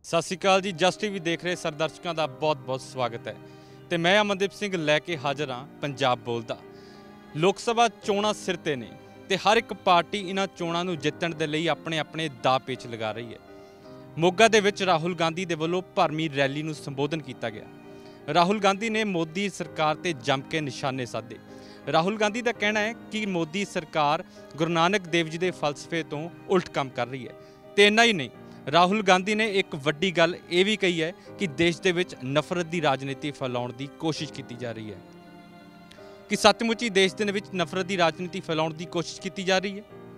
ਸਤਿ ਸ਼੍ਰੀ ਅਕਾਲ ਜੀ। Just TV ਦੇਖ ਰਹੇ ਸਾਰੇ ਦਰਸ਼ਕਾਂ ਦਾ ਬਹੁਤ-ਬਹੁਤ ਸਵਾਗਤ ਹੈ ਤੇ ਮੈਂ ਅਮਨਦੀਪ ਸਿੰਘ ਲੈ ਕੇ ਹਾਜ਼ਰ ਹਾਂ ਪੰਜਾਬ ਬੋਲਦਾ। ਲੋਕ ਸਭਾ ਚੋਣਾਂ ਸਿਰ ਤੇ ਨੇ ਤੇ ਹਰ ਇੱਕ ਪਾਰਟੀ ਇਹਨਾਂ ਚੋਣਾਂ ਨੂੰ ਜਿੱਤਣ ਦੇ ਲਈ ਆਪਣੇ ਦਾਅ ਪੇਚ ਲਗਾ ਰਹੀ ਹੈ। ਮੋਗਾ ਦੇ ਵਿੱਚ ਰਾਹੁਲ ਗਾਂਧੀ ਦੇ ਵੱਲੋਂ ਭਰਮੀ ਰੈਲੀ ਨੂੰ ਸੰਬੋਧਨ ਕੀਤਾ ਗਿਆ। ਰਾਹੁਲ ਗਾਂਧੀ ਨੇ ਮੋਦੀ ਸਰਕਾਰ ਤੇ ਜੰਮ ਕੇ ਨਿਸ਼ਾਨੇ ਸਾਧੇ। ਰਾਹੁਲ ਗਾਂਧੀ ਦਾ ਕਹਿਣਾ ਹੈ ਕਿ ਮੋਦੀ ਸਰਕਾਰ ਗੁਰੂ ਨਾਨਕ ਦੇਵ ਜੀ ਦੇ ਫਲਸਫੇ ਤੋਂ ਉਲਟ ਕੰਮ ਕਰ ਰਹੀ ਹੈ ਤੇ ਇੰਨਾ ਹੀ ਨਹੀਂ, ਰਾਹੁਲ ਗਾਂਧੀ ਨੇ ਇੱਕ ਵੱਡੀ ਗੱਲ ਇਹ ਵੀ ਕਹੀ ਹੈ ਕਿ ਦੇਸ਼ ਦੇ ਵਿੱਚ ਨਫ਼ਰਤ ਦੀ ਰਾਜਨੀਤੀ ਫੈਲਾਉਣ ਦੀ ਕੋਸ਼ਿਸ਼ ਕੀਤੀ ਜਾ ਰਹੀ ਹੈ। ਕਿ ਸੱਚਮੁੱਚ ਹੀ ਦੇਸ਼ ਦੇ ਵਿੱਚ ਨਫ਼ਰਤ ਦੀ ਰਾਜਨੀਤੀ ਫੈਲਾਉਣ ਦੀ ਕੋਸ਼ਿਸ਼ ਕੀਤੀ ਜਾ ਰਹੀ ਹੈ।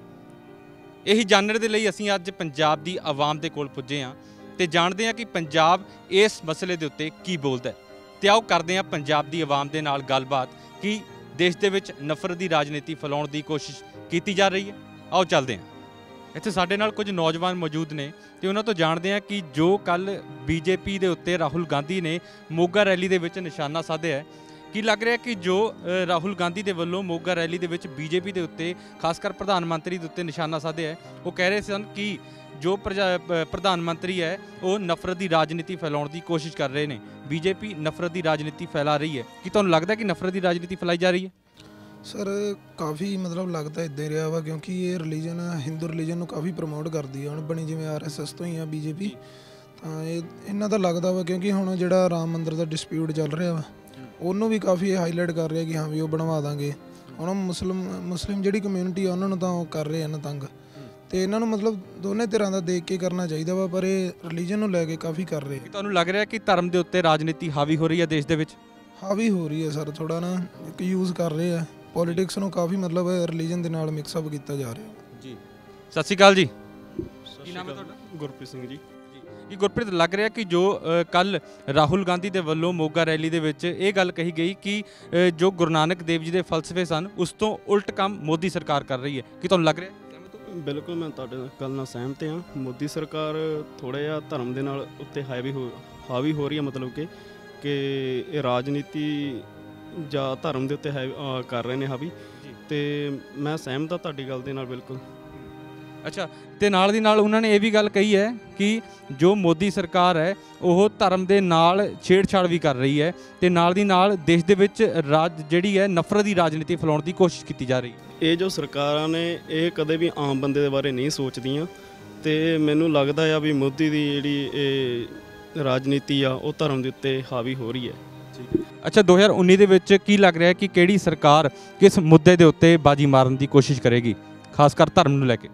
ਇਹੀ ਜਾਣਨ ਦੇ ਲਈ ਅਸੀਂ ਅੱਜ ਪੰਜਾਬ ਦੀ ਆਵਾਮ ਦੇ ਕੋਲ ਪੁੱਜੇ ਹਾਂ ਤੇ ਜਾਣਦੇ ਹਾਂ ਕਿ ਪੰਜਾਬ ਇਸ ਮਸਲੇ ਦੇ ਉੱਤੇ ਕੀ ਬੋਲਦਾ ਹੈ। ਤੇ ਆਓ ਕਰਦੇ ਹਾਂ ਪੰਜਾਬ ਦੀ ਆਵਾਮ ਦੇ ਨਾਲ ਗੱਲਬਾਤ ਕਿ ਦੇਸ਼ ਦੇ ਵਿੱਚ ਨਫ਼ਰਤ ਦੀ ਰਾਜਨੀਤੀ ਫੈਲਾਉਣ ਦੀ ਕੋਸ਼ਿਸ਼ ਕੀਤੀ ਜਾ ਰਹੀ ਹੈ। ਆਓ ਚੱਲਦੇ ਹਾਂ। ਇੱਥੇ ਸਾਡੇ ਨਾਲ ਕੁਝ ਨੌਜਵਾਨ ਮੌਜੂਦ ਨੇ ਤੇ ਉਹਨਾਂ ਤੋਂ ਜਾਣਦੇ ਹਾਂ ਕਿ ਜੋ ਕੱਲ ਬੀਜੇਪੀ ਦੇ ਉੱਤੇ ਰਾਹੁਲ ਗਾਂਧੀ ਨੇ ਮੋਗਾ ਰੈਲੀ ਦੇ ਵਿੱਚ ਨਿਸ਼ਾਨਾ ਸਾਧਿਆ ਹੈ, ਕੀ ਲੱਗ ਰਿਹਾ ਕਿ ਜੋ ਰਾਹੁਲ ਗਾਂਧੀ ਦੇ ਵੱਲੋਂ ਮੋਗਾ ਰੈਲੀ ਦੇ ਵਿੱਚ ਬੀਜੇਪੀ ਦੇ ਉੱਤੇ ਖਾਸ ਕਰ ਪ੍ਰਧਾਨ ਮੰਤਰੀ ਦੇ ਉੱਤੇ ਨਿਸ਼ਾਨਾ ਸਾਧਿਆ ਹੈ, ਉਹ ਕਹਿ ਰਹੇ ਸਨ ਕਿ ਜੋ ਪ੍ਰਧਾਨ ਮੰਤਰੀ ਹੈ ਉਹ ਨਫ਼ਰਤ ਦੀ ਰਾਜਨੀਤੀ ਫੈਲਾਉਣ ਦੀ ਕੋਸ਼ਿਸ਼ ਕਰ ਰਹੇ ਨੇ। ਬੀਜੇਪੀ ਨਫ਼ਰਤ ਦੀ ਰਾਜਨੀਤੀ ਫੈਲਾ ਰਹੀ ਹੈ। ਕੀ ਤੁਹਾਨੂੰ ਲੱਗਦਾ ਕਿ ਨਫ਼ਰਤ ਦੀ ਰਾਜਨੀਤੀ ਫੈਲਾਈ ਜਾ ਰਹੀ ਹੈ? ਸਰ ਕਾਫੀ ਲੱਗਦਾ ਇੱਦਾਂ ਹੀ ਰਿਹਾ ਵਾ, ਕਿਉਂਕਿ ਇਹ ਰਿਲੀਜਨ ਹਿੰਦੂ ਰਿਲੀਜਨ ਨੂੰ ਕਾਫੀ ਪ੍ਰਮੋਟ ਕਰਦੀ ਆ। ਹੁਣ ਬਣੀ ਜਿਵੇਂ ਆਰਐਸਐਸ ਤੋਂ ਹੀ ਆ ਬੀਜੇਪੀ, ਤਾਂ ਇਹਨਾਂ ਦਾ ਲੱਗਦਾ ਵਾ ਕਿਉਂਕਿ ਹੁਣ ਜਿਹੜਾ ਰਾਮ ਮੰਦਿਰ ਦਾ ਡਿਸਪਿਊਟ ਚੱਲ ਰਿਹਾ ਵਾ ਉਹਨੂੰ ਵੀ ਕਾਫੀ ਹਾਈਲਾਈਟ ਕਰ ਰਿਹਾ ਕਿ ਹਾਂ ਵੀ ਉਹ ਬਣਵਾ ਦਾਂਗੇ। ਹੁਣ ਮੁਸਲਿਮ ਜਿਹੜੀ ਕਮਿਊਨਿਟੀ ਆ ਉਹਨਾਂ ਨੂੰ ਤਾਂ ਉਹ ਕਰ ਰਹੇ ਆ ਨਾ ਤੰਗ, ਤੇ ਇਹਨਾਂ ਨੂੰ ਦੋਨੇ ਧਿਰਾਂ ਦਾ ਦੇਖ ਕੇ ਕਰਨਾ ਚਾਹੀਦਾ ਵਾ, ਪਰ ਇਹ ਰਿਲੀਜਨ ਨੂੰ ਲੈ ਕੇ ਕਾਫੀ ਕਰ ਰਹੇ। ਤੁਹਾਨੂੰ ਲੱਗ ਰਿਹਾ ਕਿ ਧਰਮ ਦੇ ਉੱਤੇ ਰਾਜਨੀਤੀ ਹਾਵੀ ਹੋ ਰਹੀ ਹੈ ਦੇਸ਼ ਦੇ ਵਿੱਚ? ਹਾਵੀ ਹੋ ਰਹੀ ਹੈ ਸਰ, ਥੋੜਾ ਨਾ ਇੱਕ ਯੂਜ਼ ਕਰ ਰਹੇ ਆ ਪੋਲੀਟਿਕਸ ਨੂੰ, ਕਾਫੀ ਰਿਲੀਜਨ ਦੇ ਨਾਲ ਮਿਕਸ ਅਪ ਕੀਤਾ ਜਾ ਰਿਹਾ ਜੀ। ਸਤਿ ਸ਼੍ਰੀ ਅਕਾਲ ਜੀ। ਕੀ ਨਾਮ ਹੈ ਤੁਹਾਡਾ? ਗੁਰਪ੍ਰੀਤ ਸਿੰਘ ਜੀ। ਕੀ ਗੁਰਪ੍ਰੀਤ, ਲੱਗ ਰਿਹਾ ਕਿ ਜੋ ਕੱਲ ਰਾਹੁਲ ਗਾਂਧੀ ਦੇ ਵੱਲੋਂ ਮੋਗਾ ਰੈਲੀ ਦੇ ਵਿੱਚ ਇਹ ਗੱਲ ਕਹੀ ਗਈ ਕਿ ਜੋ ਗੁਰੂ ਨਾਨਕ ਦੇਵ ਜੀ ਦੇ ਫਲਸਫੇ ਸਨ ਉਸ ਤੋਂ ਉਲਟ ਕੰਮ ਮੋਦੀ ਸਰਕਾਰ ਕਰ ਰਹੀ ਹੈ, ਕੀ ਤੁਹਾਨੂੰ ਲੱਗ ਰਿਹਾ? ਬਿਲਕੁਲ ਮੈਂ ਤੁਹਾਡੇ ਗੱਲ ਨਾਲ ਸਹਿਮਤ ਹਾਂ। ਮੋਦੀ ਸਰਕਾਰ ਥੋੜ੍ਹਾ ਜਿਹਾ ਧਰਮ ਦੇ ਨਾਲ ਉੱਤੇ ਹਾਵੀ ਹੋ ਰਹੀ ਹੈ, ਮਤਲਬ ਕਿ ਇਹ ਰਾਜਨੀਤੀ ਜਾਂ ਧਰਮ ਦੇ ਉੱਤੇ ਕਰ ਰਹੇ ਨੇ ਹਾਵੀ, ਤੇ ਮੈਂ ਸਹਿਮਤ ਹਾਂ ਤੁਹਾਡੀ ਗੱਲ ਦੇ ਨਾਲ ਬਿਲਕੁਲ। ਅੱਛਾ, ਤੇ ਨਾਲ ਦੀ ਨਾਲ ਉਹਨਾਂ ਨੇ ਇਹ ਵੀ ਗੱਲ ਕਹੀ ਹੈ ਕਿ ਜੋ ਮੋਦੀ ਸਰਕਾਰ ਹੈ ਉਹ ਧਰਮ ਦੇ ਨਾਲ ਛੇੜਛਾੜ ਵੀ ਕਰ ਰਹੀ ਹੈ ਤੇ ਨਾਲ ਦੀ ਨਾਲ ਦੇਸ਼ ਦੇ ਵਿੱਚ ਜਿਹੜੀ ਹੈ ਨਫ਼ਰਤ ਦੀ ਰਾਜਨੀਤੀ ਫੈਲਾਉਣ ਦੀ ਕੋਸ਼ਿਸ਼ ਕੀਤੀ ਜਾ ਰਹੀ ਹੈ। ਇਹ ਜੋ ਸਰਕਾਰਾਂ ਨੇ ਇਹ ਕਦੇ ਵੀ ਆਮ ਬੰਦੇ ਦੇ ਬਾਰੇ ਨਹੀਂ ਸੋਚਦੀਆਂ, ਤੇ ਮੈਨੂੰ ਲੱਗਦਾ ਆ ਵੀ ਮੋਦੀ ਦੀ ਜਿਹੜੀ ਇਹ ਰਾਜਨੀਤੀ ਆ ਉਹ ਧਰਮ ਦੇ ਉੱਤੇ ਹਾਵੀ ਹੋ ਰਹੀ ਹੈ। ਅੱਛਾ, 2019 ਦੇ ਵਿੱਚ ਕੀ ਲੱਗ ਰਿਹਾ ਕਿ ਕਿਹੜੀ ਸਰਕਾਰ ਕਿਸ ਮੁੱਦੇ ਦੇ ਉੱਤੇ ਬਾਜੀ ਮਾਰਨ ਦੀ ਕੋਸ਼ਿਸ਼ ਕਰੇਗੀ, ਖਾਸ ਕਰ ਧਰਮ ਨੂੰ ਲੈ ਕੇ?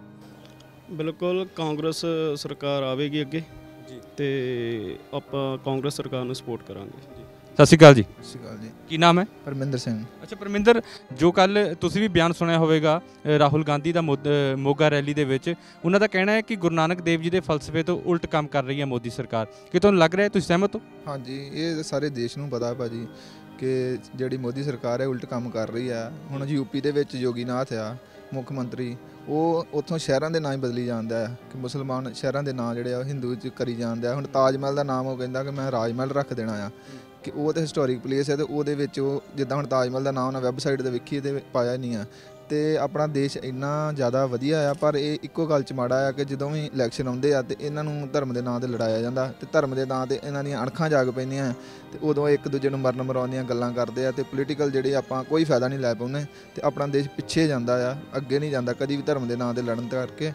ਬਿਲਕੁਲ ਕਾਂਗਰਸ ਸਰਕਾਰ ਆਵੇਗੀ ਅੱਗੇ ਜੀ, ਤੇ ਆਪਾਂ ਕਾਂਗਰਸ ਸਰਕਾਰ ਨੂੰ ਸਪੋਰਟ ਕਰਾਂਗੇ। ਸਤਿ ਸ਼੍ਰੀ ਅਕਾਲ ਜੀ। ਸਤਿ ਸ਼੍ਰੀ ਅਕਾਲ ਜੀ। ਕੀ ਨਾਮ ਹੈ? ਪਰਮਿੰਦਰ ਸਿੰਘ। ਅੱਛਾ ਪਰਮਿੰਦਰ, ਜੋ ਕੱਲ ਤੁਸੀਂ ਵੀ ਬਿਆਨ ਸੁਣਿਆ ਹੋਵੇਗਾ ਰਾਹੁਲ ਗਾਂਧੀ ਦਾ ਮੋਗਾ ਰੈਲੀ ਦੇ ਵਿੱਚ, ਉਹਨਾਂ ਦਾ ਕਹਿਣਾ ਹੈ ਕਿ ਗੁਰੂ ਨਾਨਕ ਦੇਵ ਜੀ ਦੇ ਫਲਸਫੇ ਤੋਂ ਉਲਟ ਕੰਮ ਕਰ ਰਹੀ ਹੈ ਮੋਦੀ ਸਰਕਾਰ। ਕੀ ਤੁਹਾਨੂੰ ਲੱਗ ਰਿਹਾ, ਤੁਸੀਂ ਸਹਿਮਤ ਹੋ? ਹਾਂਜੀ, ਇਹ ਸਾਰੇ ਦੇਸ਼ ਨੂੰ ਪਤਾ ਭਾਜੀ ਕਿ ਜਿਹੜੀ ਮੋਦੀ ਸਰਕਾਰ ਹੈ ਉਲਟ ਕੰਮ ਕਰ ਰਹੀ ਹੈ। ਹੁਣ ਯੂਪੀ ਦੇ ਵਿੱਚ ਯੋਗੀ ਨਾਥ ਆ ਮੁੱਖ ਮੰਤਰੀ, ਉਹ ਉੱਥੋਂ ਸ਼ਹਿਰਾਂ ਦੇ ਨਾਂ ਹੀ ਬਦਲੀ ਜਾਂਦਾ ਹੈ ਕਿ ਮੁਸਲਮਾਨ ਸ਼ਹਿਰਾਂ ਦੇ ਨਾਂ ਜਿਹੜੇ ਆ ਹਿੰਦੂ 'ਚ ਕਰੀ ਜਾਂਦਾ। ਹੁਣ ਤਾਜ ਮਹਿਲ ਦਾ ਨਾਮ ਉਹ ਕਹਿੰਦਾ ਕਿ ਮੈਂ ਰਾਜ ਮਹਿਲ ਰੱਖ ਦੇਣਾ ਆ, ਕਿ ਉਹ ਤਾਂ ਹਿਸਟੋਰਿਕ ਪਲੇਸ ਹੈ, ਤੇ ਉਹਦੇ ਵਿੱਚ ਉਹ ਜਿੱਦਾਂ ਹੁਣ ਤਾਜ ਮਹਿਲ ਦਾ ਨਾਮ ਨਾ ਵੈਬਸਾਈਟ 'ਤੇ ਵੇਖੀ ਤੇ ਪਾਇਆ ਨਹੀਂ ਆ। ਤੇ ਆਪਣਾ ਦੇਸ਼ ਇੰਨਾ ਜ਼ਿਆਦਾ ਵਧੀਆ ਆ, ਪਰ ਇਹ ਇੱਕੋ ਗੱਲ 'ਚ ਮਾੜਾ ਆ ਕਿ ਜਦੋਂ ਵੀ ਇਲੈਕਸ਼ਨ ਆਉਂਦੇ ਆ ਤੇ ਇਹਨਾਂ ਨੂੰ ਧਰਮ ਦੇ ਨਾਂ 'ਤੇ ਲੜਾਇਆ ਜਾਂਦਾ, ਤੇ ਧਰਮ ਦੇ ਨਾਂ 'ਤੇ ਇਹਨਾਂ ਦੀਆਂ ਅਣਖਾਂ ਜਾਗ ਪੈਂਦੀਆਂ, ਤੇ ਉਦੋਂ ਇੱਕ ਦੂਜੇ ਨੂੰ ਮਰਨ ਮਰਾਉਣ ਦੀਆਂ ਗੱਲਾਂ ਕਰਦੇ ਆ, ਤੇ ਪੋਲੀਟੀਕਲ ਜਿਹੜੇ ਆਪਾਂ ਕੋਈ ਫਾਇਦਾ ਨਹੀਂ ਲੈ ਪਾਉਂਦੇ, ਤੇ ਆਪਣਾ ਦੇਸ਼ ਪਿੱਛੇ ਜਾਂਦਾ ਆ, ਅੱਗੇ ਨਹੀਂ ਜਾਂਦਾ ਕਦੀ ਵੀ ਧਰਮ ਦੇ ਨਾਂ 'ਤੇ ਲੜਨ ਕਰਕੇ।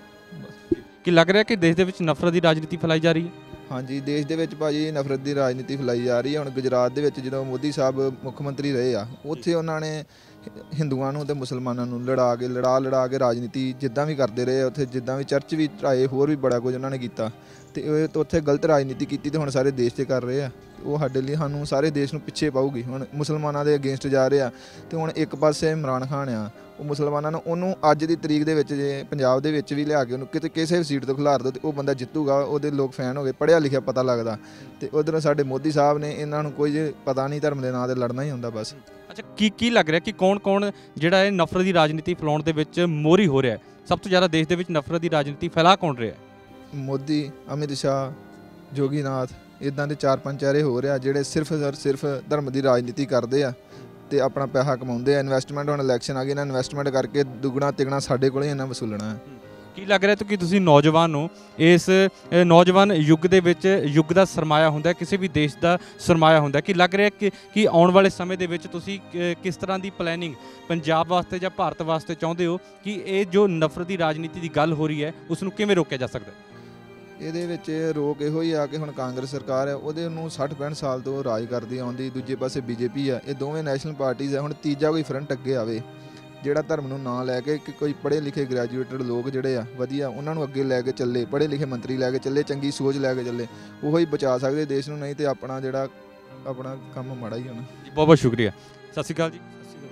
ਕੀ ਲੱਗ ਰਿਹਾ ਕਿ ਦੇਸ਼ ਦੇ ਵਿੱਚ ਨਫ਼ਰਤ ਦੀ ਰਾਜਨੀਤੀ ਫੈਲਾਈ ਜਾ ਰਹੀ ਹੈ? ਹਾਂਜੀ, ਦੇਸ਼ ਦੇ ਵਿੱਚ ਭਾਜੀ ਨਫ਼ਰਤ ਦੀ ਰਾਜਨੀਤੀ ਫੈਲਾਈ ਜਾ ਰਹੀ ਹੈ। ਹੁਣ ਗੁਜਰਾਤ ਦੇ ਵਿੱਚ ਜਦੋਂ ਮੋਦੀ ਸਾਹਿਬ ਮੁੱਖ ਮੰਤਰੀ ਰਹੇ ਆ, ਉੱਥੇ ਉਹਨਾਂ ਨੇ ਹਿੰਦੂਆਂ ਨੂੰ ਤੇ ਮੁਸਲਮਾਨਾਂ ਨੂੰ ਲੜਾ ਕੇ ਰਾਜਨੀਤੀ ਜਿੱਦਾਂ ਵੀ ਕਰਦੇ ਰਹੇ। ਉੱਥੇ ਜਿੱਦਾਂ ਵੀ ਚਰਚ ਵੀ ਢਾਏ, ਹੋਰ ਵੀ ਬੜਾ ਕੁਝ ਉਹਨਾਂ ਨੇ ਕੀਤਾ, ਤੇ ਉਹ ਉੱਥੇ ਗਲਤ ਰਾਜਨੀਤੀ ਕੀਤੀ, ਤੇ ਹੁਣ ਸਾਰੇ ਦੇਸ਼ 'ਤੇ ਕਰ ਰਹੇ ਆ। ਉਹ ਸਾਡੇ ਲਈ ਸਾਨੂੰ ਸਾਰੇ ਦੇਸ਼ ਨੂੰ ਪਿੱਛੇ ਪਾਊਗੀ। ਹੁਣ ਮੁਸਲਮਾਨਾਂ ਦੇ ਅਗੇਂਸਟ ਜਾ ਰਹੇ ਆ, ਤੇ ਹੁਣ ਇੱਕ ਪਾਸੇ ਇਮਰਾਨ ਖਾਨ ਆ, ਉਹ ਮੁਸਲਮਾਨਾਂ ਨੂੰ ਉਹਨੂੰ ਅੱਜ ਦੀ ਤਰੀਕ ਦੇ ਵਿੱਚ ਜੇ ਪੰਜਾਬ ਦੇ ਵਿੱਚ ਵੀ ਲਿਆ ਕੇ ਉਹਨੂੰ ਕਿਤੇ ਕਿਸੇ ਵੀ ਸੀਟ ਤੋਂ ਖਿਲਾਰ ਦਿਓ, ਤੇ ਉਹ ਬੰਦਾ ਜਿੱਤੂਗਾ, ਉਹਦੇ ਲੋਕ ਫੈਨ ਹੋ ਗਏ, ਪੜ੍ਹਿਆ ਲਿਖਿਆ ਪਤਾ ਲੱਗਦਾ। ਤੇ ਉਧਰੋਂ ਸਾਡੇ ਮੋਦੀ ਸਾਹਿਬ ਨੇ, ਇਹਨਾਂ ਨੂੰ ਕੁਝ ਪਤਾ ਨਹੀਂ, ਧਰਮ ਦੇ ਨਾਂ 'ਤੇ ਲੜਨਾ ਹੀ ਹੁੰਦਾ ਬਸ। ਅੱਛਾ, ਕੀ ਲੱਗ ਰਿਹਾ ਕਿ ਕੌਣ ਜਿਹੜਾ ਇਹ ਨਫ਼ਰਤ ਦੀ ਰਾਜਨੀਤੀ ਫੈਲਾਉਣ ਦੇ ਵਿੱਚ ਮੋਹਰੀ ਹੋ ਰਿਹਾ ਹੈ? ਸਭ ਤੋਂ ਜ਼ਿਆਦਾ ਦੇਸ਼ ਦੇ ਵਿੱਚ ਨਫ਼ਰਤ ਦੀ ਰਾਜਨੀਤੀ ਫੈਲਾ ਕੌਣ ਰਿਹਾ ਹੈ? ਮੋਦੀ, ਅਮਿਤ ਸ਼ਾਹ, ਯੋਗੀ ਨਾਥ, ਇੱਦਾਂ ਦੇ 4-5 ਚਿਹਰੇ ਹੋ ਰਿਹਾ ਜਿਹੜੇ ਸਿਰਫ ਧਰਮ ਦੀ ਰਾਜਨੀਤੀ ਕਰਦੇ ਆ ਤੇ ਆਪਣਾ ਪੈਸਾ ਕਮਾਉਂਦੇ ਆ। ਇਨਵੈਸਟਮੈਂਟ, ਹੁਣ ਇਲੈਕਸ਼ਨ ਆ ਗਈ, ਇਹਨਾਂ ਇਨਵੈਸਟਮੈਂਟ ਕਰਕੇ ਦੁੱਗਣਾ ਤਿਗਣਾ ਸਾਡੇ ਕੋਲ ਹੀ ਇਹਨਾਂ ਵਸੂਲਣਾ ਹੈ। ਕੀ ਲੱਗ ਰਿਹਾ ਕਿ ਤੁਸੀਂ ਨੌਜਵਾਨ ਹੋ, ਇਸ ਨੌਜਵਾਨ ਯੁੱਗ ਦੇ ਵਿੱਚ ਯੁੱਗ ਦਾ ਸਰਮਾਇਆ ਹੁੰਦਾ, ਕਿਸੇ ਵੀ ਦੇਸ਼ ਦਾ ਸਰਮਾਇਆ ਹੁੰਦਾ, ਕਿ ਲੱਗ ਰਿਹਾ ਕਿ ਆਉਣ ਵਾਲੇ ਸਮੇਂ ਦੇ ਵਿੱਚ ਤੁਸੀਂ ਕਿਸ ਤਰ੍ਹਾਂ ਦੀ ਪਲੈਨਿੰਗ ਪੰਜਾਬ ਵਾਸਤੇ ਜਾਂ ਭਾਰਤ ਵਾਸਤੇ ਚਾਹੁੰਦੇ ਹੋ ਕਿ ਇਹ ਜੋ ਨਫ਼ਰਤ ਦੀ ਰਾਜਨੀਤੀ ਦੀ ਗੱਲ ਹੋ ਰਹੀ ਹੈ ਉਸ ਨੂੰ ਕਿਵੇਂ ਰੋਕਿਆ ਜਾ ਸਕਦਾ ਹੈ? ਇਹਦੇ ਵਿੱਚ ਰੋਕ ਇਹੋ ਹੀ ਆ ਕਿ ਹੁਣ ਕਾਂਗਰਸ ਸਰਕਾਰ ਹੈ, ਉਹਦੇ ਨੂੰ 60-65 ਸਾਲ ਤੋਂ ਰਾਜ ਕਰਦੀ ਆਉਂਦੀ, ਦੂਜੇ ਪਾਸੇ ਬੀਜੇਪੀ ਆ, ਇਹ ਦੋਵੇਂ ਨੈਸ਼ਨਲ ਪਾਰਟੀਆਂ ਆ। ਹੁਣ ਤੀਜਾ ਕੋਈ ਫਰੰਟ ਅੱਗੇ ਆਵੇ ਜਿਹੜਾ ਧਰਮ ਨੂੰ ਨਾਂ ਲੈ ਕੇ ਕਿ ਕੋਈ ਪੜ੍ਹੇ ਲਿਖੇ ਗ੍ਰੈਜੂਏਟਡ ਲੋਕ ਜਿਹੜੇ ਆ ਵਧੀਆ, ਉਹਨਾਂ ਨੂੰ ਅੱਗੇ ਲੈ ਕੇ ਚੱਲੇ, ਪੜ੍ਹੇ ਲਿਖੇ ਮੰਤਰੀ ਲੈ ਕੇ ਚੱਲੇ, ਚੰਗੀ ਸੋਚ ਲੈ ਕੇ ਚੱਲੇ, ਉਹੋ ਹੀ ਬਚਾ ਸਕਦੇ ਦੇਸ਼ ਨੂੰ, ਨਹੀਂ ਤੇ ਆਪਣਾ ਜਿਹੜਾ ਆਪਣਾ ਕੰਮ ਮਾੜਾ ਹੀ ਹੋਣਾ ਜੀ। ਬਹੁਤ ਬਹੁਤ ਸ਼ੁਕਰੀਆ। ਸਤਿ ਸ਼੍ਰੀ ਅਕਾਲ ਜੀ।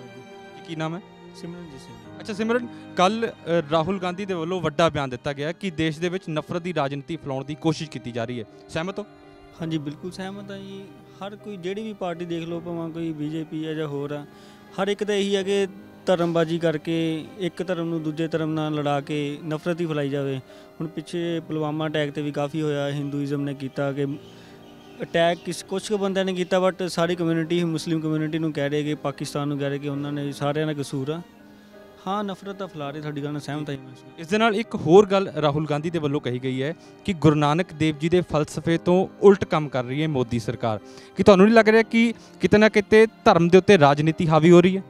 ਕੀ ਨਾਮ ਹੈ? ਸਿਮਰਨਜੀਤ ਸਿੰਘ। ਅੱਛਾ ਸਿਮਰਨ, ਕੱਲ ਰਾਹੁਲ ਗਾਂਧੀ ਦੇ ਵੱਲੋਂ ਵੱਡਾ ਬਿਆਨ ਦਿੱਤਾ ਗਿਆ ਕਿ ਦੇਸ਼ ਦੇ ਵਿੱਚ ਨਫ਼ਰਤ ਦੀ ਰਾਜਨੀਤੀ ਫੈਲਾਉਣ ਦੀ ਕੋਸ਼ਿਸ਼ ਕੀਤੀ ਜਾ ਰਹੀ ਹੈ, ਸਹਿਮਤ ਹੋ? ਹਾਂਜੀ ਬਿਲਕੁਲ ਸਹਿਮਤ ਹਾਂ ਜੀ। ਹਰ ਕੋਈ ਜਿਹੜੀ ਵੀ ਪਾਰਟੀ ਦੇਖ ਲਓ, ਭਾਵੇਂ ਕੋਈ ਬੀਜੇਪੀ ਹੈ ਜਾਂ ਹੋਰ ਆ, ਹਰ ਇੱਕ ਦਾ ਇਹੀ ਹੈ ਕਿ ਧਰਮਬਾਜੀ ਕਰਕੇ ਇੱਕ ਧਰਮ ਨੂੰ ਦੂਜੇ ਧਰਮ ਨਾਲ ਲੜਾ ਕੇ ਨਫ਼ਰਤ ਹੀ ਫੈਲਾਈ ਜਾਵੇ। ਹੁਣ ਪਿੱਛੇ ਪੁਲਵਾਮਾ ਅਟੈਕ ਤੇ ਵੀ ਕਾਫੀ ਹੋਇਆ, ਹਿੰਦੂਇਜ਼ਮ ਨੇ ਕੀਤਾ ਕਿ ਅਟੈਕ ਕੁਛ ਕੁ ਬੰਦਿਆਂ ਨੇ ਕੀਤਾ, ਬਟ ਸਾਰੀ ਕਮਿਊਨਿਟੀ ਮੁਸਲਿਮ ਕਮਿਊਨਿਟੀ ਨੂੰ ਕਹਿ ਰਹੇ ਕਿ ਪਾਕਿਸਤਾਨ ਨੂੰ ਕਹਿ ਰਹੇ ਕਿ ਉਹਨਾਂ ਨੇ ਸਾਰਿਆਂ ਦਾ ਕਸੂਰ ਆ। ਹਾਂ ਨਫ਼ਰਤ ਤਾਂ ਫੈਲਾ ਰਹੇ, ਤੁਹਾਡੀ ਗੱਲ ਨਾਲ ਸਹਿਮਤ ਹਾਂ ਮੈਂ। ਇਸ ਦੇ ਨਾਲ ਇੱਕ ਹੋਰ ਗੱਲ ਰਾਹੁਲ ਗਾਂਧੀ ਦੇ ਵੱਲੋਂ ਕਹੀ ਗਈ ਹੈ ਕਿ ਗੁਰੂ ਨਾਨਕ ਦੇਵ ਜੀ ਦੇ ਫਲਸਫੇ ਤੋਂ ਉਲਟ ਕੰਮ ਕਰ ਰਹੀ ਹੈ ਮੋਦੀ ਸਰਕਾਰ। ਕਿ ਤੁਹਾਨੂੰ ਨਹੀਂ ਲੱਗ ਰਿਹਾ ਕਿ ਕਿਤੇ ਨਾ ਕਿਤੇ ਧਰਮ ਦੇ ਉੱਤੇ ਰਾਜਨੀਤੀ ਹਾਵੀ ਹੋ ਰਹੀ ਹੈ?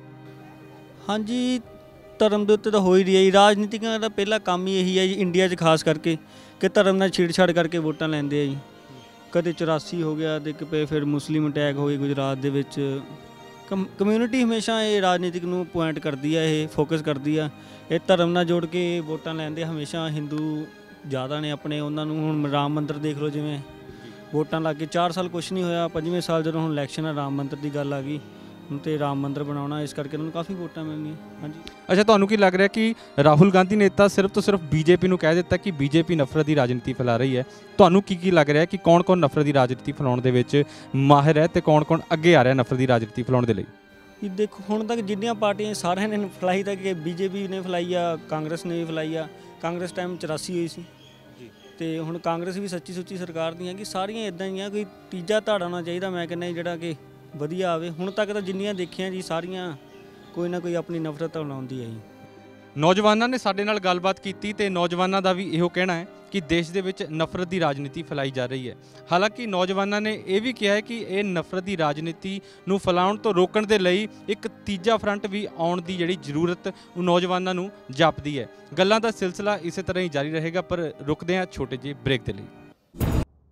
ਹਾਂਜੀ ਧਰਮ ਦੇ ਉੱਤੇ ਤਾਂ ਹੋ ਹੀ ਰਹੀ ਹੈ ਜੀ। ਰਾਜਨੀਤਿਕਾਂ ਦਾ ਪਹਿਲਾ ਕੰਮ ਹੀ ਇਹੀ ਹੈ ਜੀ, ਇੰਡੀਆ 'ਚ ਖਾਸ ਕਰਕੇ, ਕਿ ਧਰਮ ਨਾਲ ਛੇੜਛਾੜ ਕਰਕੇ ਵੋਟਾਂ ਲੈਂਦੇ ਆ ਜੀ। ਕਦੇ 84 ਹੋ ਗਿਆ ਤੇ ਫਿਰ ਮੁਸਲਿਮ ਅਟੈਕ ਹੋ ਗਏ ਗੁਜਰਾਤ ਦੇ ਵਿੱਚ। ਕਮਿਊਨਿਟੀ ਹਮੇਸ਼ਾ ਇਹ ਰਾਜਨੀਤਿਕ ਨੂੰ ਪੁਆਇੰਟ ਕਰਦੀ ਆ, ਇਹ ਫੋਕਸ ਕਰਦੀ ਆ, ਇਹ ਧਰਮ ਨਾਲ ਜੋੜ ਕੇ ਵੋਟਾਂ ਲੈਂਦੇ। ਹਮੇਸ਼ਾ ਹਿੰਦੂ ਜ਼ਿਆਦਾ ਨੇ ਆਪਣੇ, ਉਹਨਾਂ ਨੂੰ ਹੁਣ ਰਾਮ ਮੰਦਿਰ ਦੇਖ ਲਓ, ਜਿਵੇਂ ਵੋਟਾਂ ਲੱਗ ਕੇ 4 ਸਾਲ ਕੁਛ ਨਹੀਂ ਹੋਇਆ, 5ਵੇਂ ਸਾਲ ਜਦੋਂ ਹੁਣ ਇਲੈਕਸ਼ਨ ਆ, ਰਾਮ ਮੰਦਿਰ ਦੀ ਗੱਲ ਆ ਗਈ ਹੁਣ, ਤੇ ਰਾਮ ਮੰਦਿਰ ਬਣਾਉਣਾ, ਇਸ ਕਰਕੇ ਉਹਨਾਂ ਨੂੰ ਕਾਫੀ ਵੋਟਾਂ ਮਿਲਣੀਆਂ। ਹਾਂਜੀ। ਅੱਛਾ, ਤੁਹਾਨੂੰ ਕੀ ਲੱਗ ਰਿਹਾ ਕਿ ਰਾਹੁਲ ਗਾਂਧੀ ਨੇ ਤਾਂ ਸਿਰਫ ਤੋਂ ਸਿਰਫ ਬੀਜੇਪੀ ਨੂੰ ਕਹਿ ਦਿੱਤਾ ਕਿ ਬੀਜੇਪੀ ਨਫ਼ਰਤ ਦੀ ਰਾਜਨੀਤੀ ਫੈਲਾ ਰਹੀ ਹੈ, ਤੁਹਾਨੂੰ ਕੀ ਲੱਗ ਰਿਹਾ ਕਿ ਕੌਣ-ਕੌਣ ਨਫ਼ਰਤ ਦੀ ਰਾਜਨੀਤੀ ਫੈਲਾਉਣ ਦੇ ਵਿੱਚ ਮਾਹਿਰ ਹੈ ਤੇ ਕੌਣ-ਕੌਣ ਅੱਗੇ ਆ ਰਿਹਾ ਨਫ਼ਰਤ ਦੀ ਰਾਜਨੀਤੀ ਫੈਲਾਉਣ ਦੇ ਲਈ? ਇਹ ਦੇਖੋ ਹੁਣ ਤੱਕ ਜਿੰਨੀਆਂ ਪਾਰਟੀਆਂ ਸਾਰਿਆਂ ਨੇ ਫੈਲਾਈ, ਤਾਂ ਕਿ ਬੀਜੇਪੀ ਨੇ ਫੈਲਾਈ ਆ, ਕਾਂਗਰਸ ਨੇ ਵੀ ਫੈਲਾਈ ਆ। ਕਾਂਗਰਸ ਟਾਈਮ 84 ਹੋਈ ਸੀ ਤੇ ਹੁਣ ਕਾਂਗਰਸ ਵੀ ਸੱਚੀ ਸੁੱਚੀ ਸਰਕਾਰ ਦੀਆਂ ਕਿ ਸਾਰੀਆਂ ਇੱਦਾਂ ਹੀ ਆ। ਕੋਈ ਤੀਜਾ ਧੜਾ ਹੋਣਾ ਚਾਹੀਦਾ, ਮੈਂ ਕਹਿੰਦਾ ਜਿਹੜਾ ਕਿ ਵਧੀਆ ਆਵੇ। ਹੁਣ ਤੱਕ ਤਾਂ ਜਿੰਨੀਆਂ ਦੇਖੀਆਂ ਜੀ ਸਾਰੀਆਂ ਕੋਈ ਨਾ ਕੋਈ ਆਪਣੀ ਨਫ਼ਰਤ ਫੈਲਾਉਂਦੀ ਹੈ ਜੀ। ਨੌਜਵਾਨਾਂ ਨੇ ਸਾਡੇ ਨਾਲ ਗੱਲਬਾਤ ਕੀਤੀ ਤੇ ਨੌਜਵਾਨਾਂ ਦਾ ਵੀ ਇਹੋ ਕਹਿਣਾ ਹੈ ਕਿ ਦੇਸ਼ ਦੇ ਵਿੱਚ ਨਫ਼ਰਤ ਦੀ ਰਾਜਨੀਤੀ ਫੈਲਾਈ ਜਾ ਰਹੀ ਹੈ। ਹਾਲਾਂਕਿ ਨੌਜਵਾਨਾਂ ਨੇ ਇਹ ਵੀ ਕਿਹਾ ਹੈ ਕਿ ਇਹ ਨਫ਼ਰਤ ਦੀ ਰਾਜਨੀਤੀ ਨੂੰ ਫੈਲਾਉਣ ਤੋਂ ਰੋਕਣ ਦੇ ਲਈ ਇੱਕ ਤੀਜਾ ਫਰੰਟ ਵੀ ਆਉਣ ਦੀ ਜਿਹੜੀ ਜ਼ਰੂਰਤ ਉਹ ਨੌਜਵਾਨਾਂ ਨੂੰ ਜਾਪਦੀ ਹੈ। ਗੱਲਾਂ ਦਾ ਸਿਲਸਿਲਾ ਇਸੇ ਤਰ੍ਹਾਂ ਹੀ ਜਾਰੀ ਰਹੇਗਾ, ਪਰ ਰੁਕਦੇ ਹਾਂ ਛੋਟੇ ਜਿਹੇ ਬ੍ਰੇਕ ਦੇ ਲਈ।